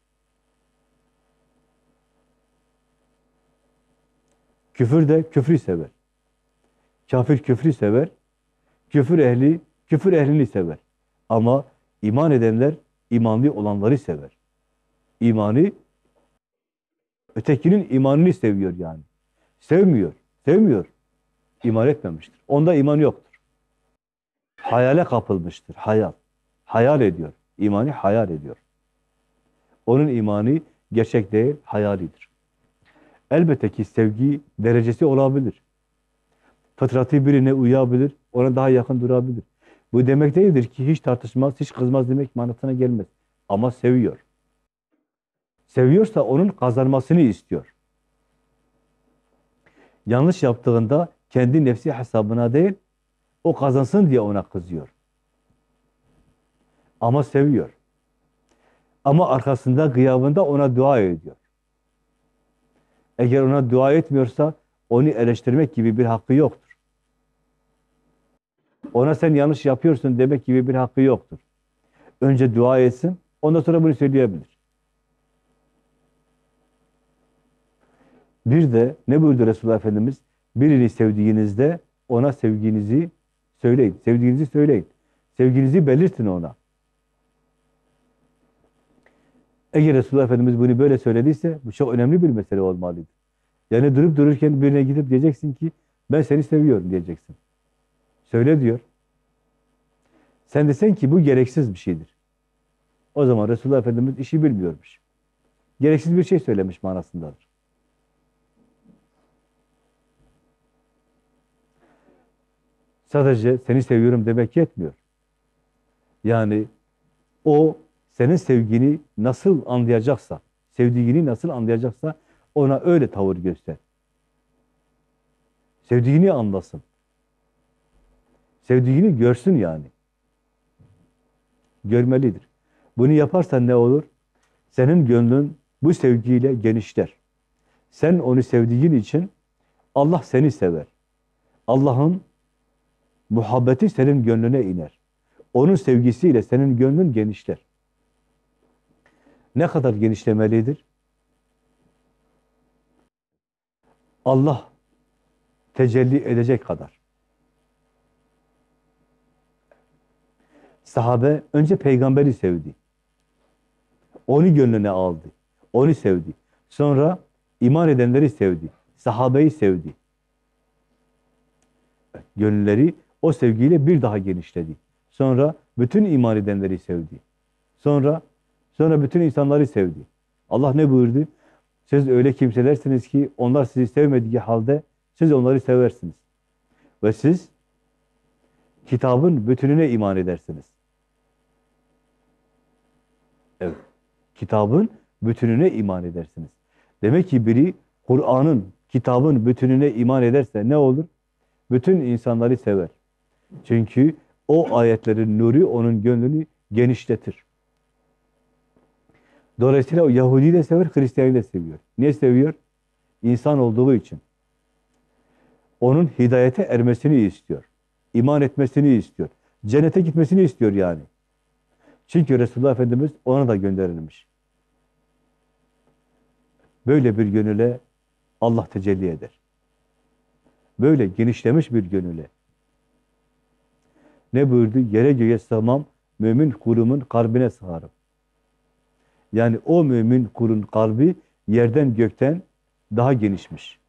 Küfür de küfrü sever. Kafir küfrü sever. Küfür ehli küfür ehlini sever. Ama iman edenler imanlı olanları sever. İmanı ötekinin imanını seviyor yani. Sevmiyor. Sevmiyor. İman etmemiştir. Onda iman yoktur. Hayale kapılmıştır. Hayal. Hayal ediyor. İmanı hayal ediyor. Onun imanı gerçek değil, hayalidir. Elbette ki sevgi derecesi olabilir. Fıtratı birine uyabilir, ona daha yakın durabilir. Bu demek değildir ki hiç tartışmaz, hiç kızmaz demek manasına gelmez. Ama seviyor. Seviyorsa onun kazanmasını istiyor. Yanlış yaptığında kendi nefsi hesabına değil, o kazansın diye ona kızıyor. Ama seviyor. Ama arkasında, gıyabında ona dua ediyor. Eğer ona dua etmiyorsa, onu eleştirmek gibi bir hakkı yoktur. Ona sen yanlış yapıyorsun demek gibi bir hakkı yoktur. Önce dua etsin, ondan sonra bunu söyleyebilir. Bir de ne buyurdu Resulullah Efendimiz? Birini sevdiğinizde ona sevginizi söyleyin. Sevdiğinizi söyleyin. Sevginizi belirtin ona. Eğer Resulullah Efendimiz bunu böyle söylediyse bu çok önemli bir mesele olmalıydı. Yani durup dururken birine gidip diyeceksin ki ben seni seviyorum diyeceksin. Söyle diyor. Sen desen ki bu gereksiz bir şeydir. O zaman Resulullah Efendimiz işi bilmiyormuş. Gereksiz bir şey söylemiş manasındadır. Sadece seni seviyorum demek yetmiyor. Yani o senin sevgini nasıl anlayacaksa, sevdiğini nasıl anlayacaksa ona öyle tavır göster. Sevdiğini anlasın. Sevdiğini görsün yani. Görmelidir. Bunu yaparsan ne olur? Senin gönlün bu sevgiyle genişler. Sen onu sevdiğin için Allah seni sever. Allah'ın muhabbeti senin gönlüne iner. Onun sevgisiyle senin gönlün genişler. Ne kadar genişlemelidir? Allah tecelli edecek kadar. Sahabe önce peygamberi sevdi. Onu gönlüne aldı. Onu sevdi. Sonra iman edenleri sevdi. Sahabeyi sevdi. Gönülleri o sevgiyle bir daha genişledi. Sonra bütün iman edenleri sevdi. Sonra sonra bütün insanları sevdi. Allah ne buyurdu? Siz öyle kimselersiniz ki onlar sizi sevmediği halde siz onları seversiniz. Ve siz kitabın bütününe iman edersiniz. Evet. Kitabın bütününe iman edersiniz. Demek ki biri Kur'an'ın, kitabın bütününe iman ederse ne olur? Bütün insanları sever. Çünkü o ayetlerin nuru onun gönlünü genişletir. Dolayısıyla o Yahudi de sever, Hristiyanı da seviyor. Niye seviyor? İnsan olduğu için. Onun hidayete ermesini istiyor. İman etmesini istiyor. Cennete gitmesini istiyor yani. Çünkü Resulullah Efendimiz ona da gönderilmiş. Böyle bir gönüle Allah tecelli eder. Böyle genişlemiş bir gönüle. Ne buyurdu? Yere göğe sığmam, mümin kulumun kalbine sığarım. Yani o mümin kulun kalbi yerden gökten daha genişmiş.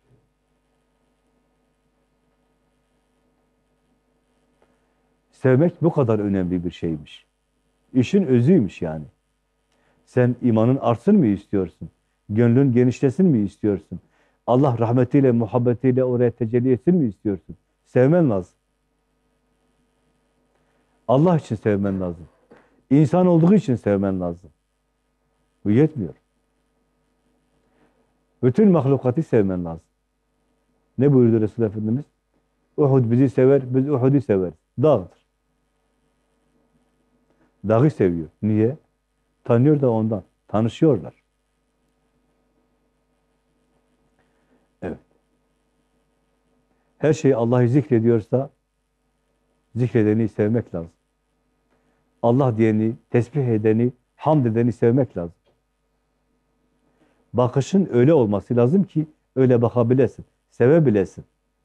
Sevmek bu kadar önemli bir şeymiş. İşin özüymüş yani. Sen imanın artsın mı istiyorsun? Gönlün genişlesin mi istiyorsun? Allah rahmetiyle, muhabbetiyle oraya tecelli etsin mi istiyorsun? Sevmen lazım. Allah için sevmen lazım. İnsan olduğu için sevmen lazım. Bu yetmiyor. Bütün mahlukatı sevmen lazım. Ne buyurdu Resulullah Efendimiz? Uhud bizi sever, biz Uhud'u severiz. Dağdır. Dağı seviyor. Niye? Tanıyor da ondan. Tanışıyorlar. Evet. Her şey Allah'ı zikrediyorsa zikredeni sevmek lazım. Allah diyeni, tesbih edeni, hamd edeni sevmek lazım. Bakışın öyle olması lazım ki öyle bakabilesin, sevebilesin.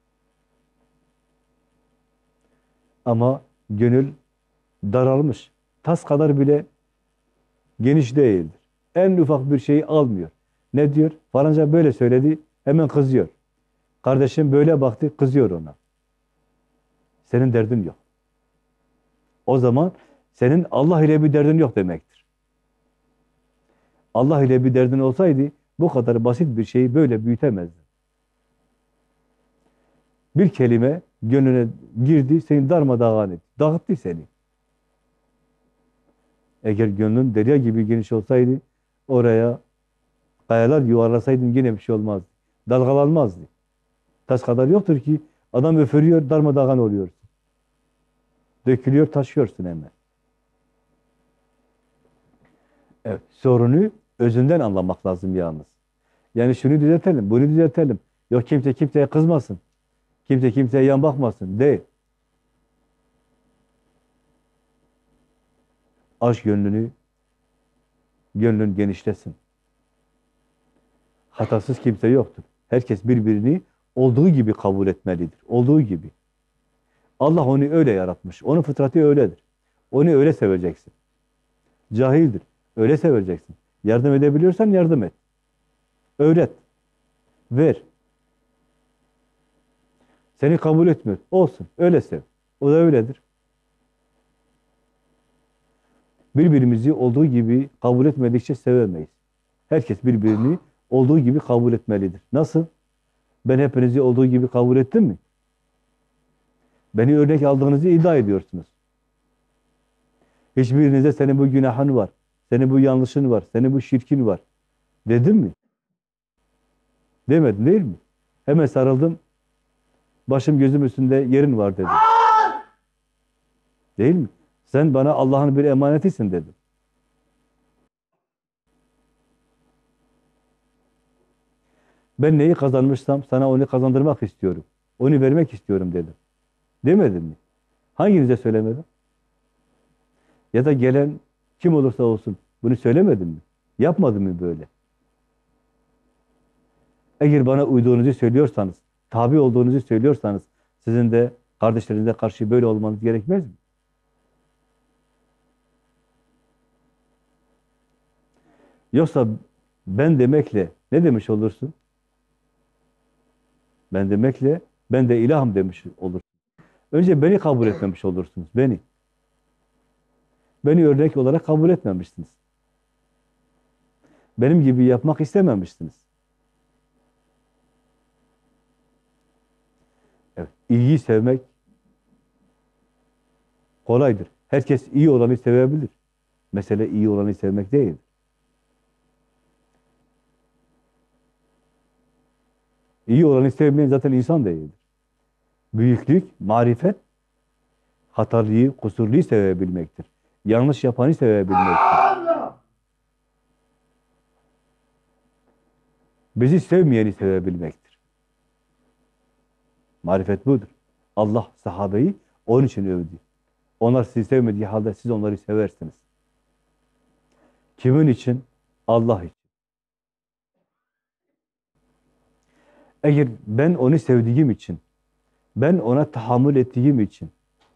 Ama gönül daralmış. Tas kadar bile geniş değildir. En ufak bir şeyi almıyor. Ne diyor? Falanca böyle söyledi, hemen kızıyor. Kardeşim böyle baktı, kızıyor ona. Senin derdin yok. O zaman senin Allah ile bir derdin yok demektir. Allah ile bir derdin olsaydı bu kadar basit bir şeyi böyle büyütemezdin. Bir kelime gönlüne girdi, seni darmadağın etti. Dağıttı seni. Eğer gönlün derya gibi geniş olsaydı oraya kayalar yuvarlasaydın yine bir şey olmazdı. Dalgalanmazdı. Taş kadar yoktur ki adam öfürüyor, darmadağın oluyorsun. Dökülüyor, taşıyorsun hemen. Evet, sorunu özünden anlamak lazım yalnız. Yani şunu düzeltelim, bunu düzeltelim. Yok kimse kimseye kızmasın. Kimse kimseye yan bakmasın. Değil. Aç gönlünü, gönlün genişlesin. Hatasız kimse yoktur. Herkes birbirini olduğu gibi kabul etmelidir. Olduğu gibi. Allah onu öyle yaratmış. Onun fıtratı öyledir. Onu öyle seveceksin. Cahildir. Öyle seveceksin. Yardım edebiliyorsan yardım et. Öğret. Ver. Seni kabul etmiyor. Olsun. Öyle sev. O da öyledir. Birbirimizi olduğu gibi kabul etmedikçe sevemeyiz. Herkes birbirini olduğu gibi kabul etmelidir. Nasıl? Ben hepinizi olduğu gibi kabul ettim mi? Beni örnek aldığınızı iddia ediyorsunuz. Hiçbirinize senin bu günahın var, senin bu yanlışın var, senin bu şirkin var dedim mi? Demedim değil mi? Hemen sarıldım, başım gözüm üstünde yerin var dedim. Değil mi? Sen bana Allah'ın bir emanetisin dedim. Ben neyi kazanmışsam sana onu kazandırmak istiyorum. Onu vermek istiyorum dedim. Demedim mi? Hanginize söylemedim? Ya da gelen kim olursa olsun bunu söylemedim mi? Yapmadım mı böyle? Eğer bana uyduğunuzu söylüyorsanız, tabi olduğunuzu söylüyorsanız sizin de kardeşlerinize karşı böyle olmanız gerekmez mi? Yoksa ben demekle ne demiş olursun? Ben demekle ben de ilahım demiş olursun. Önce beni kabul etmemiş olursunuz. Beni. Beni örnek olarak kabul etmemişsiniz. benim gibi yapmak istememişsiniz. Evet, iyiyi sevmek kolaydır. Herkes iyi olanı sevebilir. Mesele iyi olanı sevmek değil. İyi olanı sevmeyen zaten insan değildir. Büyüklük, marifet, hatalıyı, kusurluyu sevebilmektir. Yanlış yapanı sevebilmektir. Bizi sevmeyeni sevebilmektir. Marifet budur. Allah sahabeyi onun için övdü. Onlar sizi sevmediği halde siz onları seversiniz. Kimin için? Allah için. Eğer ben onu sevdiğim için, ben ona tahammül ettiğim için,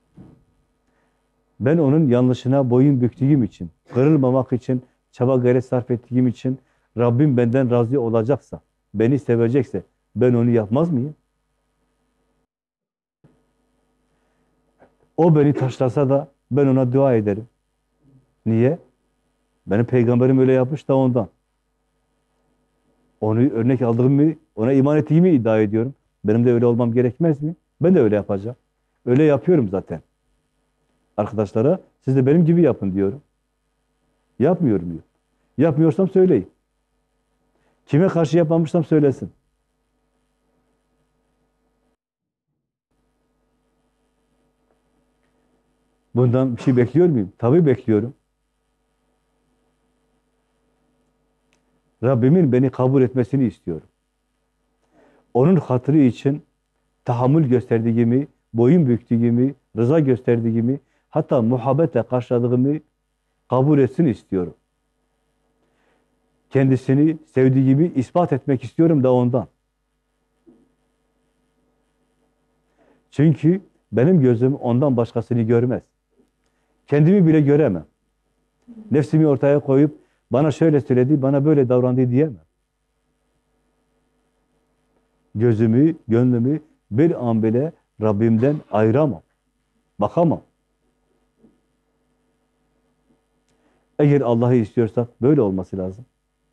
ben onun yanlışına boyun büktüğüm için, kırılmamak için çaba gayret sarf ettiğim için Rabbim benden razı olacaksa, beni sevecekse ben onu yapmaz mıyım? O beni taşlasa da ben ona dua ederim. Niye? Benim peygamberim öyle yapmış da ondan. Onu örnek aldığımı, ona iman ettiğimi iddia ediyorum. Benim de öyle olmam gerekmez mi? Ben de öyle yapacağım. Öyle yapıyorum zaten. Arkadaşlara siz de benim gibi yapın diyorum. Yapmıyorum diyor. Yapmıyorsam söyleyin. Kime karşı yapmamışsam söylesin. Bundan bir şey bekliyor muyum? Tabii bekliyorum. Rabbimin beni kabul etmesini istiyorum. Onun hatırı için tahammül gösterdiğimi, boyun büktüğümü, rıza gösterdiğimi, hatta muhabbetle karşıladığımı kabul etsin istiyorum. Kendisini sevdiğimi ispat etmek istiyorum da ondan. Çünkü benim gözüm ondan başkasını görmez. Kendimi bile göremem. Nefsimi ortaya koyup bana şöyle söyledi, bana böyle davrandı diyemem. Gözümü, gönlümü bir an bile Rabbimden ayıramam. Bakamam. Eğer Allah'ı istiyorsak böyle olması lazım.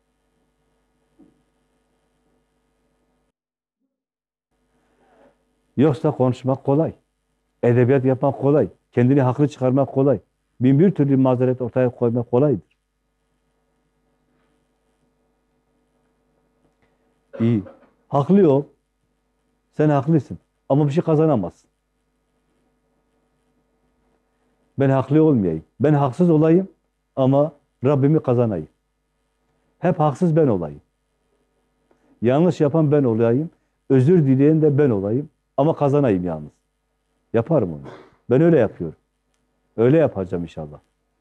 Yoksa konuşmak kolay. Edebiyat yapmak kolay. Kendini haklı çıkarmak kolay. Bin bir türlü mazeret ortaya koymak kolaydır. İyi. Haklı ol. Sen haklısın. Ama bir şey kazanamazsın. Ben haklı olmayayım. Ben haksız olayım ama Rabbimi kazanayım. Hep haksız ben olayım. Yanlış yapan ben olayım. Özür dileyen de ben olayım. Ama kazanayım yalnız. Yaparım onu. Ben öyle yapıyorum. Öyle yapacağım inşallah.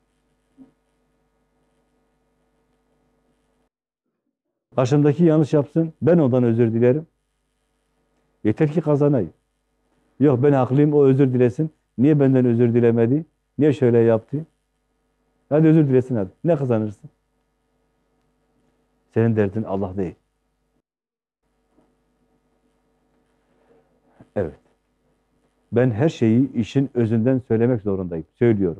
Karşımdaki yanlış yapsın. Ben ondan özür dilerim. Yeter ki kazanayım. Yok ben haklıyım, o özür dilesin. Niye benden özür dilemedi? Niye şöyle yaptı? Hadi özür dilesin hadi. Ne kazanırsın? Senin derdin Allah değil. Evet. Ben her şeyi işin özünden söylemek zorundayım. Söylüyorum.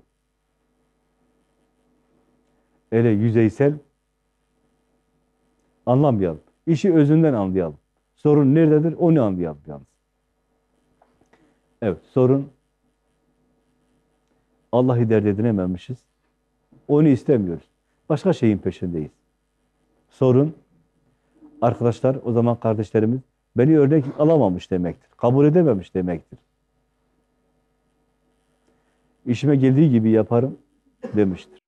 Öyle yüzeysel anlamayalım. İşi özünden anlayalım. Sorun nerededir? Onu anlayalım yalnız. Evet, sorun Allah'ı dert edinememişiz. Onu istemiyoruz. Başka şeyin peşindeyiz. Sorun arkadaşlar, o zaman kardeşlerimiz beni örnek alamamış demektir. Kabul edememiş demektir. İşime geldiği gibi yaparım demiştir.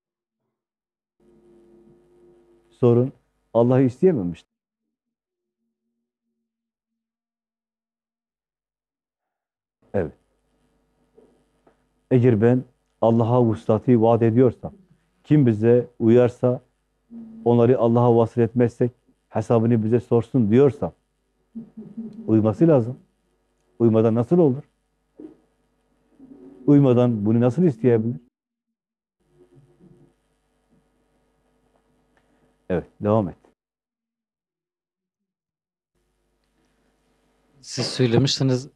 Sorun Allah'ı isteyememiştir. Evet. Eğer ben Allah'a vuslatı vaat ediyorsam, kim bize uyarsa, onları Allah'a vasıl etmezsek, hesabını bize sorsun diyorsam, uyması lazım. Uymadan nasıl olur? Uymadan bunu nasıl isteyebilir? Evet, devam et. Siz söylemiştiniz,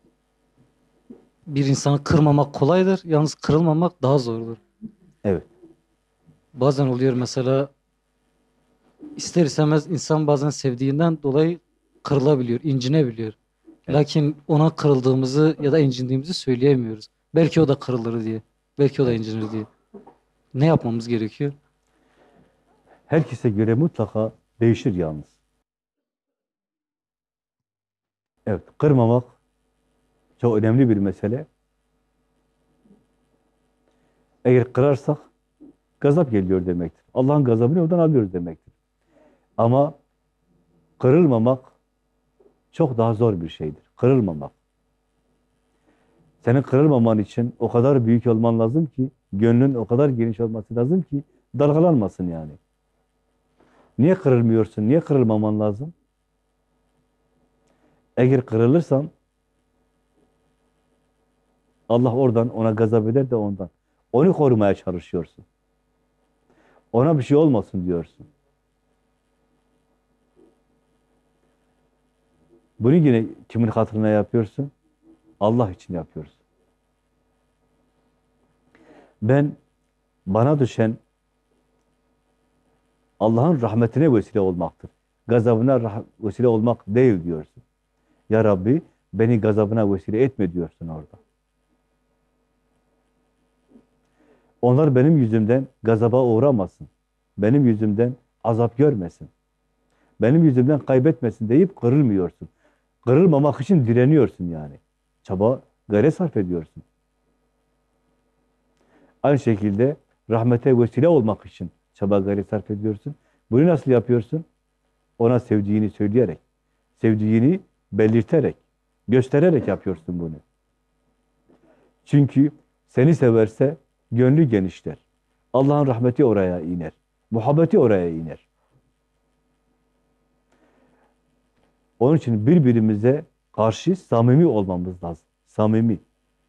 bir insanı kırmamak kolaydır, yalnız kırılmamak daha zordur. Evet. Bazen oluyor mesela, ister istemez insan bazen sevdiğinden dolayı kırılabiliyor, incinebiliyor. Evet. Lakin ona kırıldığımızı ya da incindiğimizi söyleyemiyoruz. Belki o da kırılır diye. Belki o da Evet. incinir diye. Ne yapmamız gerekiyor? Herkese göre mutlaka değişir yalnız. Evet, kırmamak çok önemli bir mesele. Eğer kırarsak gazap geliyor demektir. Allah'ın gazabını oradan alıyoruz demektir. Ama kırılmamak çok daha zor bir şeydir. Kırılmamak. Senin kırılmaman için o kadar büyük olman lazım ki, gönlün o kadar geniş olması lazım ki dalgalanmasın yani. Niye kırılmıyorsun? Niye kırılmaman lazım? Eğer kırılırsan Allah oradan ona gazap eder de ondan. Onu korumaya çalışıyorsun. Ona bir şey olmasın diyorsun. Bunu yine kimin hatırına yapıyorsun? Allah için yapıyorsun. Ben, bana düşen Allah'ın rahmetine vesile olmaktır. Gazabına rah- vesile olmak değil diyorsun. Ya Rabbi, beni gazabına vesile etme diyorsun orada. Onlar benim yüzümden gazaba uğramasın. Benim yüzümden azap görmesin. Benim yüzümden kaybetmesin deyip kırılmıyorsun. Kırılmamak için direniyorsun yani. Çaba, gayret sarf ediyorsun. Aynı şekilde rahmete vesile olmak için çaba, gayret sarf ediyorsun. Bunu nasıl yapıyorsun? Ona sevdiğini söyleyerek, sevdiğini belirterek, göstererek yapıyorsun bunu. Çünkü seni severse gönlü genişler. Allah'ın rahmeti oraya iner. Muhabbeti oraya iner. Onun için birbirimize karşı samimi olmamız lazım. Samimi.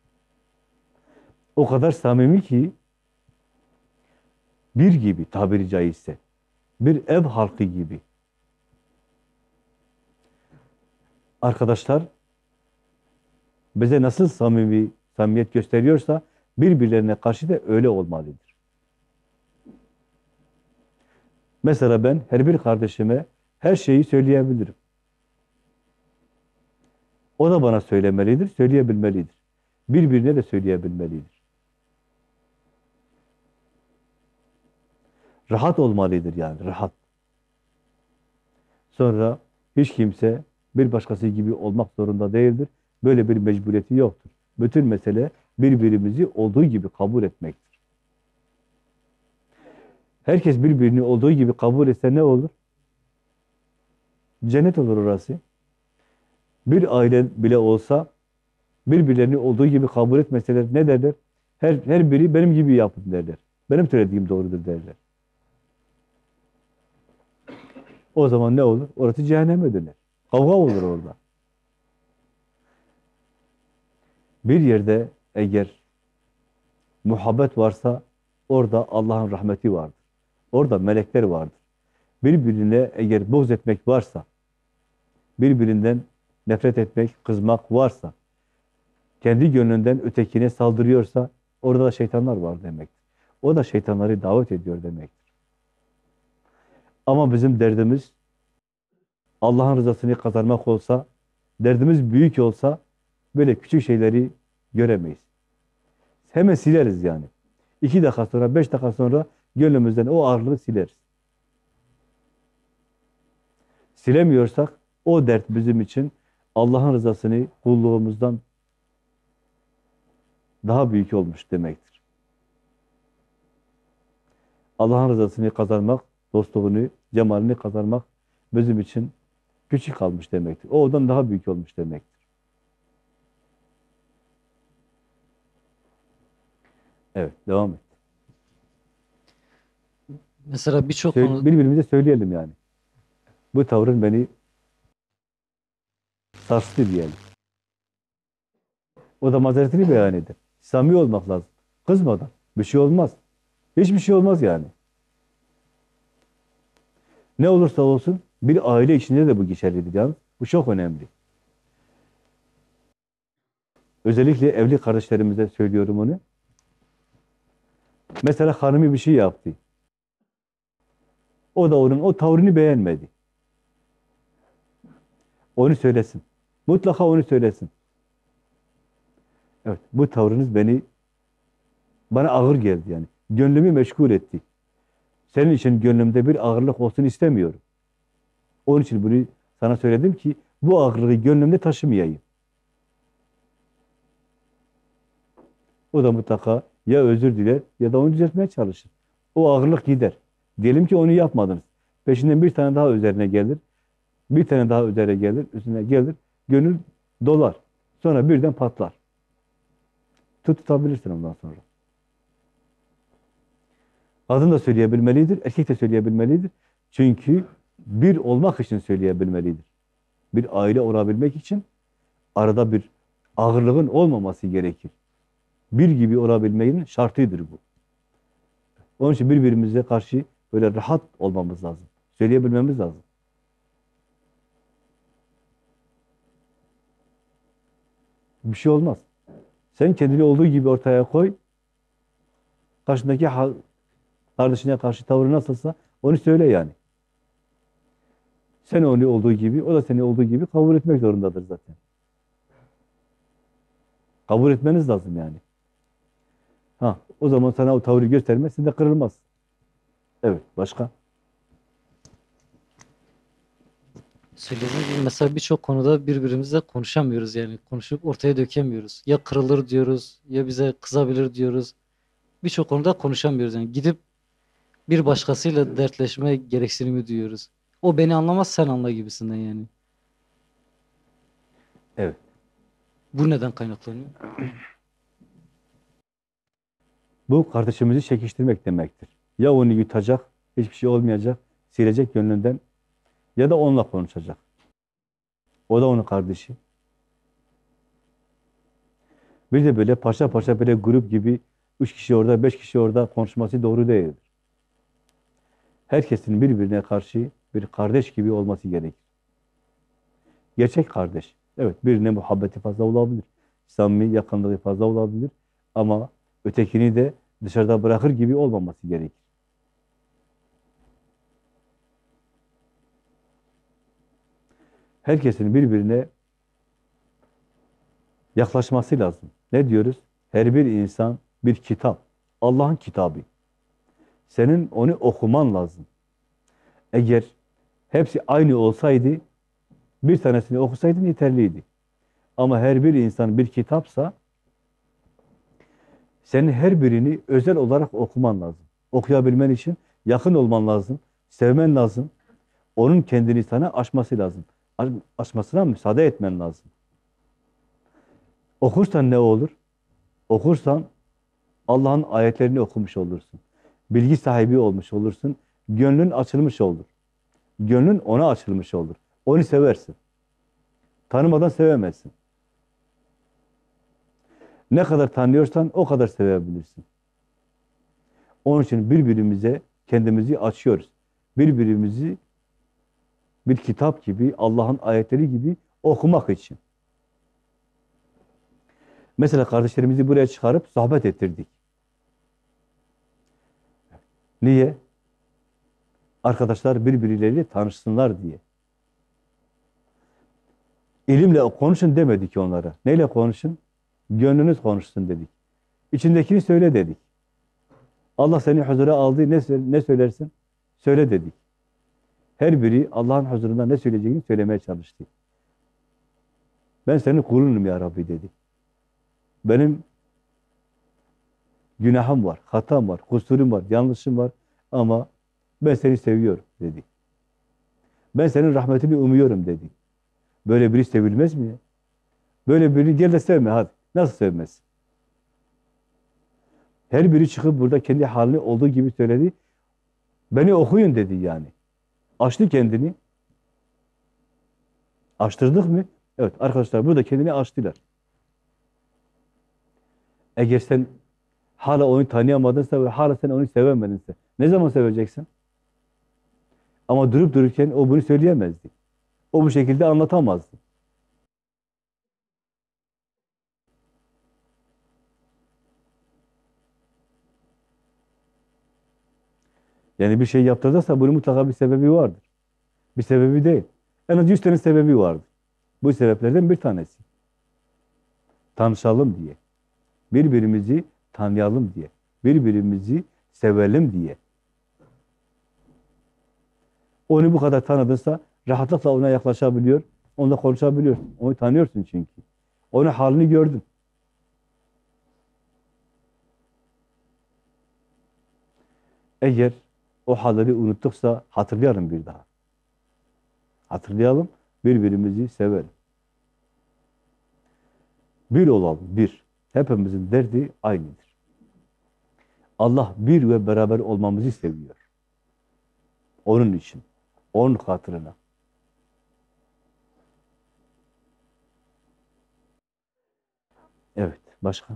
O kadar samimi ki bir gibi tabiri caizse. Bir ev halkı gibi. Arkadaşlar bize nasıl samimi, samimiyet gösteriyorsa birbirlerine karşı da öyle olmalıdır. Mesela ben her bir kardeşime her şeyi söyleyebilirim. O da bana söylemelidir, söyleyebilmelidir. Birbirine de söyleyebilmelidir. Rahat olmalıdır yani, rahat. Sonra hiç kimse bir başkası gibi olmak zorunda değildir. Böyle bir mecburiyeti yoktur. Bütün mesele birbirimizi olduğu gibi kabul etmektir. Herkes birbirini olduğu gibi kabul etse ne olur? Cennet olur orası. Bir aile bile olsa birbirlerini olduğu gibi kabul etmeseler ne derler? Her, her biri benim gibi yapın derler. Benim söylediğim doğrudur derler. O zaman ne olur? Orası cehenneme döner. Kavga olur orada. Bir yerde eğer muhabbet varsa orada Allah'ın rahmeti vardır. Orada melekler vardır. Birbirine eğer buğz etmek varsa, birbirinden nefret etmek, kızmak varsa, kendi gönlünden ötekine saldırıyorsa orada da şeytanlar var demektir. O da şeytanları davet ediyor demektir. Ama bizim derdimiz Allah'ın rızasını kazanmak olsa, derdimiz büyük olsa böyle küçük şeyleri göremeyiz. Hemen sileriz yani. İki dakika sonra, beş dakika sonra gönlümüzden o ağırlığı sileriz. Silemiyorsak o dert bizim için Allah'ın rızasını kulluğumuzdan daha büyük olmuş demektir. Allah'ın rızasını kazanmak, dostluğunu, cemalini kazanmak bizim için küçük kalmış demektir. O ondan daha büyük olmuş demektir. Evet, devam et. Mesela birçok Söyle- konu birbirimize söyleyelim yani. Bu tavrın beni sarstı diyelim. O da mazeretini beyan eder. Samimi olmak lazım. Kızmadan. Bir şey olmaz. Hiçbir şey olmaz yani. Ne olursa olsun bir aile içinde de bu geçerlidir yalnız. Bu çok önemli. Özellikle evli kardeşlerimize söylüyorum onu. Mesela hanımı bir şey yaptı. O da onun o tavrını beğenmedi. Onu söylesin. Mutlaka onu söylesin. Evet, bu tavrınız beni bana ağır geldi yani. Gönlümü meşgul etti. Senin için gönlümde bir ağırlık olsun istemiyorum. Onun için bunu sana söyledim ki bu ağırlığı gönlümde taşımayayım. O da mutlaka ya özür diler ya da onu düzeltmeye çalışır. O ağırlık gider. Diyelim ki onu yapmadınız. Peşinden bir tane daha üzerine gelir. Bir tane daha üzerine gelir. Üstüne gelir. Gönül dolar. Sonra birden patlar. Tut tutabilirsin ondan sonra. Kadın da söyleyebilmelidir. Erkek de söyleyebilmelidir. Çünkü bir olmak için söyleyebilmelidir. Bir aile olabilmek için arada bir ağırlığın olmaması gerekir. Bir gibi olabilmenin şartıdır bu. Onun için birbirimize karşı böyle rahat olmamız lazım. Söyleyebilmemiz lazım. Bir şey olmaz. Sen kendini olduğu gibi ortaya koy. Karşındaki hal, kardeşine karşı tavrı nasılsa onu söyle yani. Sen onu olduğu gibi, o da seni olduğu gibi kabul etmek zorundadır zaten. Kabul etmeniz lazım yani. Ha, o zaman sana o tavrı göstermez, sen de kırılmaz. Evet, başka? Söylediğim gibi mesela birçok konuda birbirimizle konuşamıyoruz yani. Konuşup ortaya dökemiyoruz. Ya kırılır diyoruz, ya bize kızabilir diyoruz. Birçok konuda konuşamıyoruz yani. Gidip bir başkasıyla dertleşme gereksinimi duyuyoruz. O beni anlamaz, sen anla gibisinden yani. Evet. Bu neden kaynaklanıyor? Bu kardeşimizi çekiştirmek demektir. Ya onu yutacak, hiçbir şey olmayacak, silecek gönlünden ya da onunla konuşacak. O da onun kardeşi. Bir de böyle parça parça böyle grup gibi üç kişi orada, beş kişi orada konuşması doğru değildir. Herkesin birbirine karşı bir kardeş gibi olması gerekir. Gerçek kardeş. Evet, birine muhabbeti fazla olabilir. Samimi yakınlığı fazla olabilir. Ama ötekini de dışarıda bırakır gibi olmaması gerekir. Herkesin birbirine yaklaşması lazım. Ne diyoruz? Her bir insan bir kitap. Allah'ın kitabı. Senin onu okuman lazım. Eğer hepsi aynı olsaydı, bir tanesini okusaydın yeterliydi. Ama her bir insan bir kitapsa, senin her birini özel olarak okuman lazım. Okuyabilmen için yakın olman lazım, sevmen lazım. Onun kendini sana aşması lazım. Aş- Aşmasına müsaade etmen lazım. Okursan ne olur? Okursan Allah'ın ayetlerini okumuş olursun. Bilgi sahibi olmuş olursun. Gönlün açılmış olur. Gönlün ona açılmış olur. Onu seversin. Tanımadan sevemezsin. Ne kadar tanıyorsan o kadar sevebilirsin. Onun için birbirimize kendimizi açıyoruz. Birbirimizi bir kitap gibi, Allah'ın ayetleri gibi okumak için. Mesela kardeşlerimizi buraya çıkarıp sohbet ettirdik. Niye? Arkadaşlar birbirleriyle tanışsınlar diye. İlimle konuşun demedik onlara. Neyle konuşun? Gönlünüz konuşsun dedik. İçindekini söyle dedik. Allah seni huzura aldı, ne, ne söylersin? Söyle dedik. Her biri Allah'ın huzurunda ne söyleyeceğini söylemeye çalıştı. Ben senin kulunum ya Rabbi dedi. Benim günahım var, hatam var, kusurum var, yanlışım var ama ben seni seviyorum dedi. Ben senin rahmetini umuyorum dedi. Böyle biri sevilmez mi ya? Böyle biri gel de sevme hadi. Nasıl sevmez? Her biri çıkıp burada kendi halini olduğu gibi söyledi. Beni okuyun dedi yani. Açtı kendini. Açtırdık mı? Evet arkadaşlar burada kendini açtılar. Eğer sen hala onu tanıyamadınsa ve hala sen onu sevemedinse ne zaman seveceksin? Ama durup dururken o bunu söyleyemezdi. O bu şekilde anlatamazdı. Yani bir şey yaptıracaksa bunun mutlaka bir sebebi vardır. Bir sebebi değil. En az yüz tane sebebi vardır. Bu sebeplerden bir tanesi. Tanışalım diye. Birbirimizi tanıyalım diye. Birbirimizi sevelim diye. Onu bu kadar tanıdınsa rahatlıkla ona yaklaşabiliyor, onunla konuşabiliyorsun. Onu tanıyorsun çünkü. Onun halini gördün. Eğer o halleri unuttuksa hatırlayalım bir daha. Hatırlayalım, birbirimizi sevelim. Bir olalım, bir. Hepimizin derdi aynıdır. Allah bir ve beraber olmamızı seviyor. Onun için, onun hatırına. Evet, başka?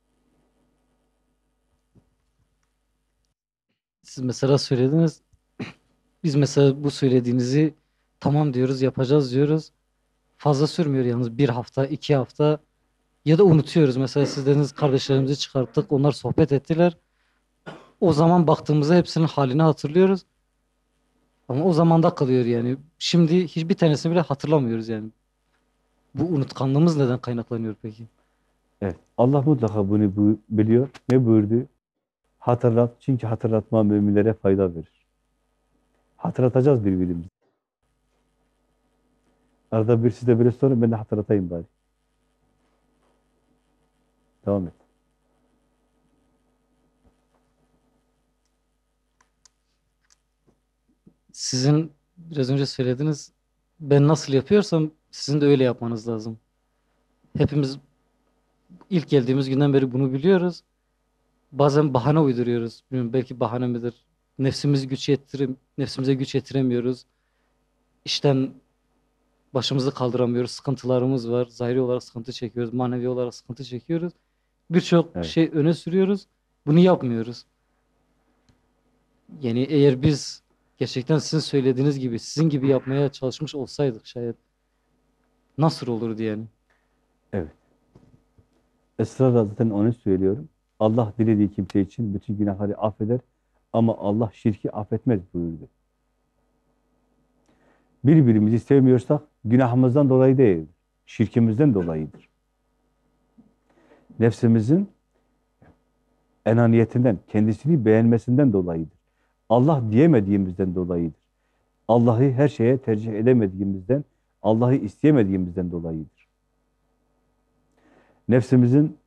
Siz mesela söylediniz. Biz mesela bu söylediğinizi tamam diyoruz, yapacağız diyoruz. Fazla sürmüyor yalnız bir hafta, iki hafta ya da unutuyoruz. Mesela siz dediniz kardeşlerimizi çıkarttık, onlar sohbet ettiler. O zaman baktığımızda hepsinin halini hatırlıyoruz. Ama o zamanda kalıyor yani. Şimdi hiçbir tanesini bile hatırlamıyoruz yani. Bu unutkanlığımız neden kaynaklanıyor peki? Evet, Allah mutlaka bunu bu- biliyor. Ne buyurdu? Hatırlat, çünkü hatırlatma müminlere fayda verir. Hatırlatacağız birbirimizi. Arada bir size böyle sorun, ben de hatırlatayım bari. Devam et. Sizin biraz önce söylediniz. Ben nasıl yapıyorsam sizin de öyle yapmanız lazım. Hepimiz ilk geldiğimiz günden beri bunu biliyoruz. Bazen bahane uyduruyoruz. Bilmiyorum, belki bahane midir? Nefsimizi güç yettirem nefsimize güç yetiremiyoruz. İşten başımızı kaldıramıyoruz. Sıkıntılarımız var. Zahiri olarak sıkıntı çekiyoruz. Manevi olarak sıkıntı çekiyoruz. Birçok Evet. şey öne sürüyoruz. Bunu yapmıyoruz. Yani eğer biz gerçekten sizin söylediğiniz gibi, sizin gibi yapmaya çalışmış olsaydık şayet nasıl olurdu yani? Evet. Esrarla zaten onu söylüyorum. Allah dilediği kimse için bütün günahları affeder ama Allah şirki affetmez buyurdu. Birbirimizi sevmiyorsak günahımızdan dolayı değil, şirkimizden dolayıdır. Nefsimizin enaniyetinden, kendisini beğenmesinden dolayıdır. Allah diyemediğimizden dolayıdır. Allah'ı her şeye tercih edemediğimizden, Allah'ı isteyemediğimizden dolayıdır. Nefsimizin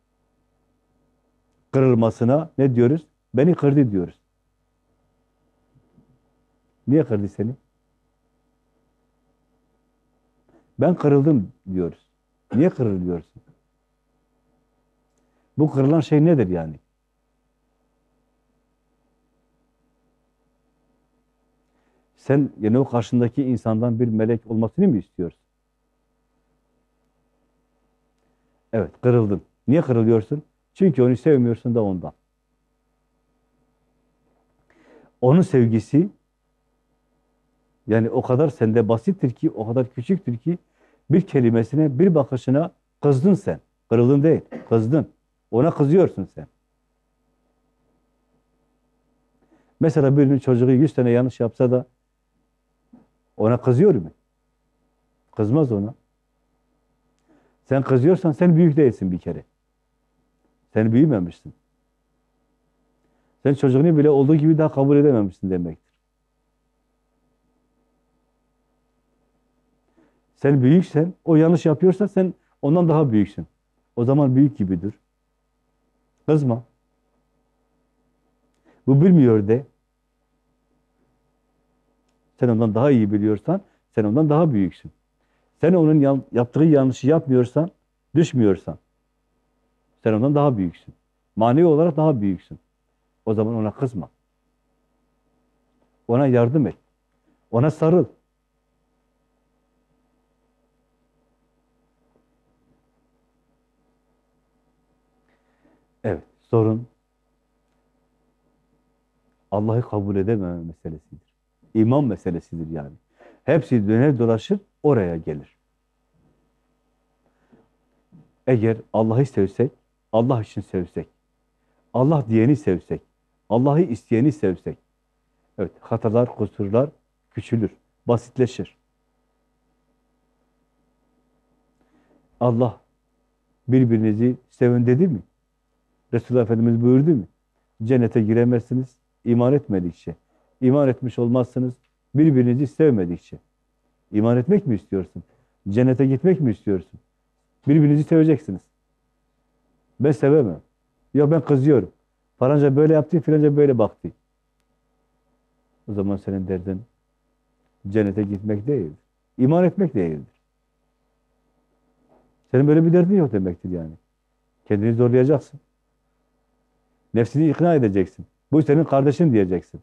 kırılmasına ne diyoruz? Beni kırdı diyoruz. Niye kırdı seni? Ben kırıldım diyoruz. Niye kırılıyorsun? Bu kırılan şey nedir yani? Sen yani o karşındaki insandan bir melek olmasını mı istiyorsun? Evet, kırıldın. Niye kırılıyorsun? Çünkü onu sevmiyorsun da ondan. Onun sevgisi yani o kadar sende basittir ki, o kadar küçüktür ki bir kelimesine, bir bakışına kızdın sen. Kırıldın değil, kızdın. Ona kızıyorsun sen. Mesela birinin çocuğu yüz tane yanlış yapsa da ona kızıyor mu? Kızmaz ona. Sen kızıyorsan sen büyük değilsin bir kere. Sen büyümemişsin. Sen çocuğunu bile olduğu gibi daha kabul edememişsin demektir. Sen büyüksen, o yanlış yapıyorsa sen ondan daha büyüksün. O zaman büyük gibi dur. Kızma. Bu bilmiyor de. Sen ondan daha iyi biliyorsan, sen ondan daha büyüksün. Sen onun yan- yaptığı yanlışı yapmıyorsan, düşmüyorsan, sen ondan daha büyüksün. Manevi olarak daha büyüksün. O zaman ona kızma. Ona yardım et. Ona sarıl. Evet, sorun Allah'ı kabul edememe meselesidir. İman meselesidir yani. Hepsi döner dolaşır, oraya gelir. Eğer Allah'ı sevsek, Allah için sevsek, Allah diyeni sevsek, Allah'ı isteyeni sevsek, Evet, hatalar, kusurlar küçülür, basitleşir. Allah birbirinizi sevin dedi mi? Resulullah Efendimiz buyurdu mu? Cennete giremezsiniz iman etmedikçe. İman etmiş olmazsınız birbirinizi sevmedikçe. İman etmek mi istiyorsun? Cennete gitmek mi istiyorsun? Birbirinizi seveceksiniz. Ben sevemem. Ya ben kızıyorum. Falanca böyle yaptı, filanca böyle baktı. O zaman senin derdin cennete gitmek değildir. İman etmek değildir. Senin böyle bir derdin yok demektir yani. Kendini zorlayacaksın. Nefsini ikna edeceksin. Bu senin kardeşin diyeceksin.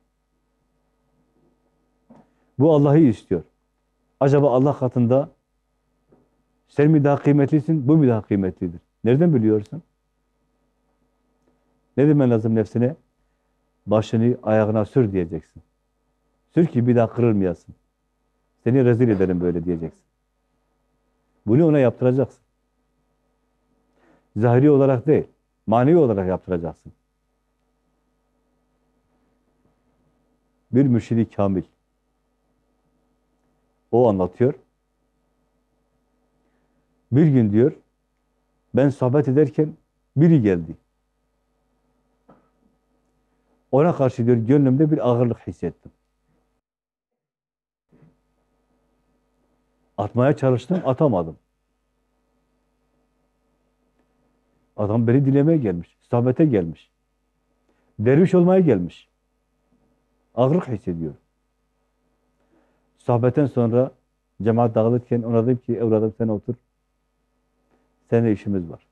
Bu Allah'ı istiyor. Acaba Allah katında sen mi daha kıymetlisin, bu mu daha kıymetlidir? Nereden biliyorsun? Ne demen lazım nefsine? Başını ayağına sür diyeceksin. Sür ki bir daha kırılmayasın. Seni rezil ederim böyle diyeceksin. Bunu ona yaptıracaksın. Zahiri olarak değil, manevi olarak yaptıracaksın. Bir mürşidi kamil. O anlatıyor. Bir gün diyor, ben sohbet ederken biri geldi. Ona karşı diyor, gönlümde bir ağırlık hissettim. Atmaya çalıştım, atamadım. Adam beni dinlemeye gelmiş, sohbete gelmiş. Derviş olmaya gelmiş. Ağırlık hissediyor. Sohbetten sonra cemaat dağılırken ona dedim ki, evladım sen otur. Seninle işimiz var.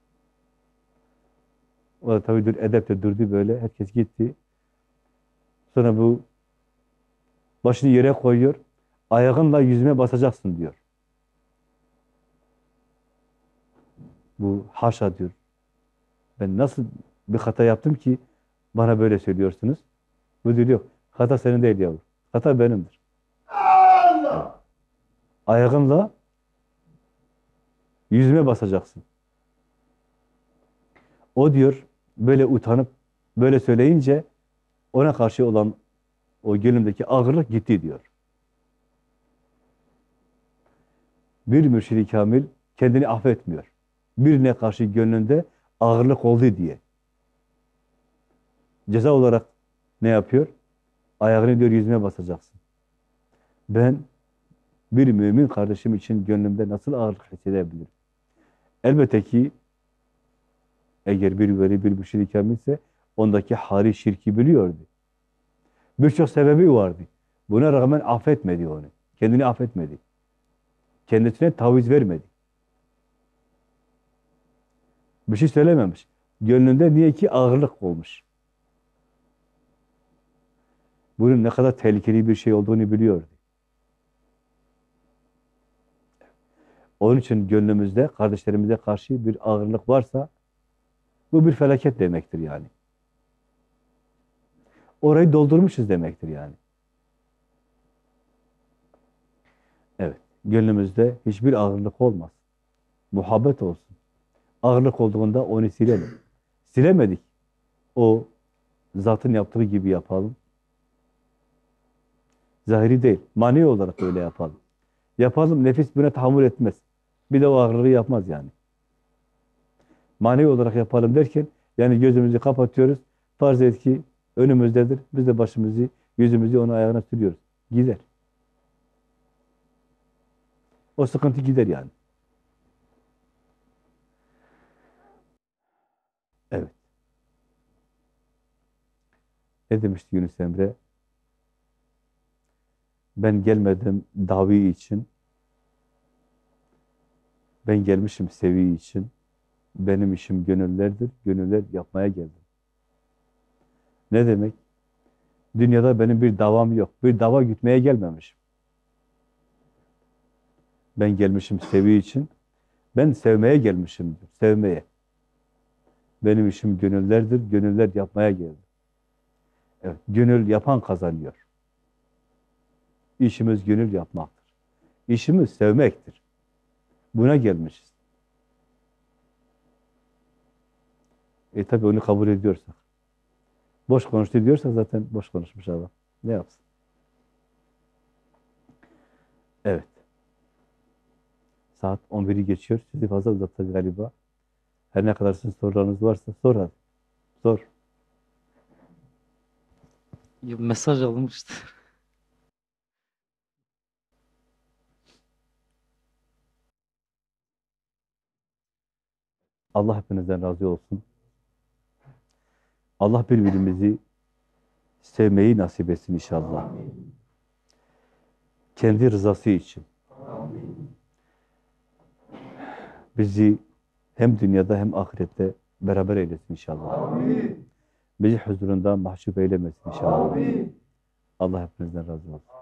O da tabii dur, edepte durdu böyle. Herkes gitti. Sonra bu başını yere koyuyor. Ayağınla yüzüme basacaksın diyor. Bu haşa diyor. Ben nasıl bir hata yaptım ki bana böyle söylüyorsunuz? Bu diyor yok. Hata senin değil yavrum. Hata benimdir. Allah! Ayağınla yüzüme basacaksın. O diyor böyle utanıp böyle söyleyince ona karşı olan o gönlümdeki ağırlık gitti diyor. Bir mürşid-i kamil kendini affetmiyor. Birine karşı gönlünde ağırlık oldu diye. Ceza olarak ne yapıyor? Ayağını diyor yüzüme basacaksın. Ben bir mümin kardeşim için gönlümde nasıl ağırlık hissedebilirim? Elbette ki eğer bir veli bir mürşid-i kamilse ondaki hali şirki biliyordu. Birçok sebebi vardı. Buna rağmen affetmedi onu. Kendini affetmedi. Kendisine taviz vermedi. Bir şey söylememiş. Gönlünde niye ki ağırlık olmuş. Bunun ne kadar tehlikeli bir şey olduğunu biliyordu. Onun için gönlümüzde kardeşlerimize karşı bir ağırlık varsa bu bir felaket demektir yani. Orayı doldurmuşuz demektir yani. Evet. Gönlümüzde hiçbir ağırlık olmaz. Muhabbet olsun. Ağırlık olduğunda onu silelim. Silemedik. O zatın yaptığı gibi yapalım. Zahiri değil. Manevi olarak öyle yapalım. Yapalım. Nefis buna tahammül etmez. Bir de o ağırlığı yapmaz yani. Manevi olarak yapalım derken yani gözümüzü kapatıyoruz. Farz et ki önümüzdedir. Biz de başımızı, yüzümüzü onun ayağına sürüyoruz. Gider. O sıkıntı gider yani. Evet. Ne demişti Yunus Emre? Ben gelmedim davi için. Ben gelmişim sevi için. Benim işim gönüllerdir. Gönüller yapmaya geldim. Ne demek? Dünyada benim bir davam yok. Bir dava gütmeye gelmemişim. Ben gelmişim sevi için. Ben sevmeye gelmişimdir. Sevmeye. Benim işim gönüllerdir. Gönüller yapmaya geldim. Evet, gönül yapan kazanıyor. İşimiz gönül yapmaktır. İşimiz sevmektir. Buna gelmişiz. E tabi onu kabul ediyorsak. Boş konuştu diyorsak zaten boş konuşmuş adam. Ne yapsın? Evet. Saat on biri geçiyor. Sizi fazla uzattı galiba. Her ne kadar sizin sorularınız varsa sor hadi. Sor. Ya, mesaj alınmıştı. Allah hepinizden razı olsun. Allah birbirimizi sevmeyi nasip etsin inşallah. Kendi rızası için. Bizi hem dünyada hem ahirette beraber eylesin inşallah. Bizi huzurunda mahcup eylemesin inşallah. Allah hepinizden razı olsun.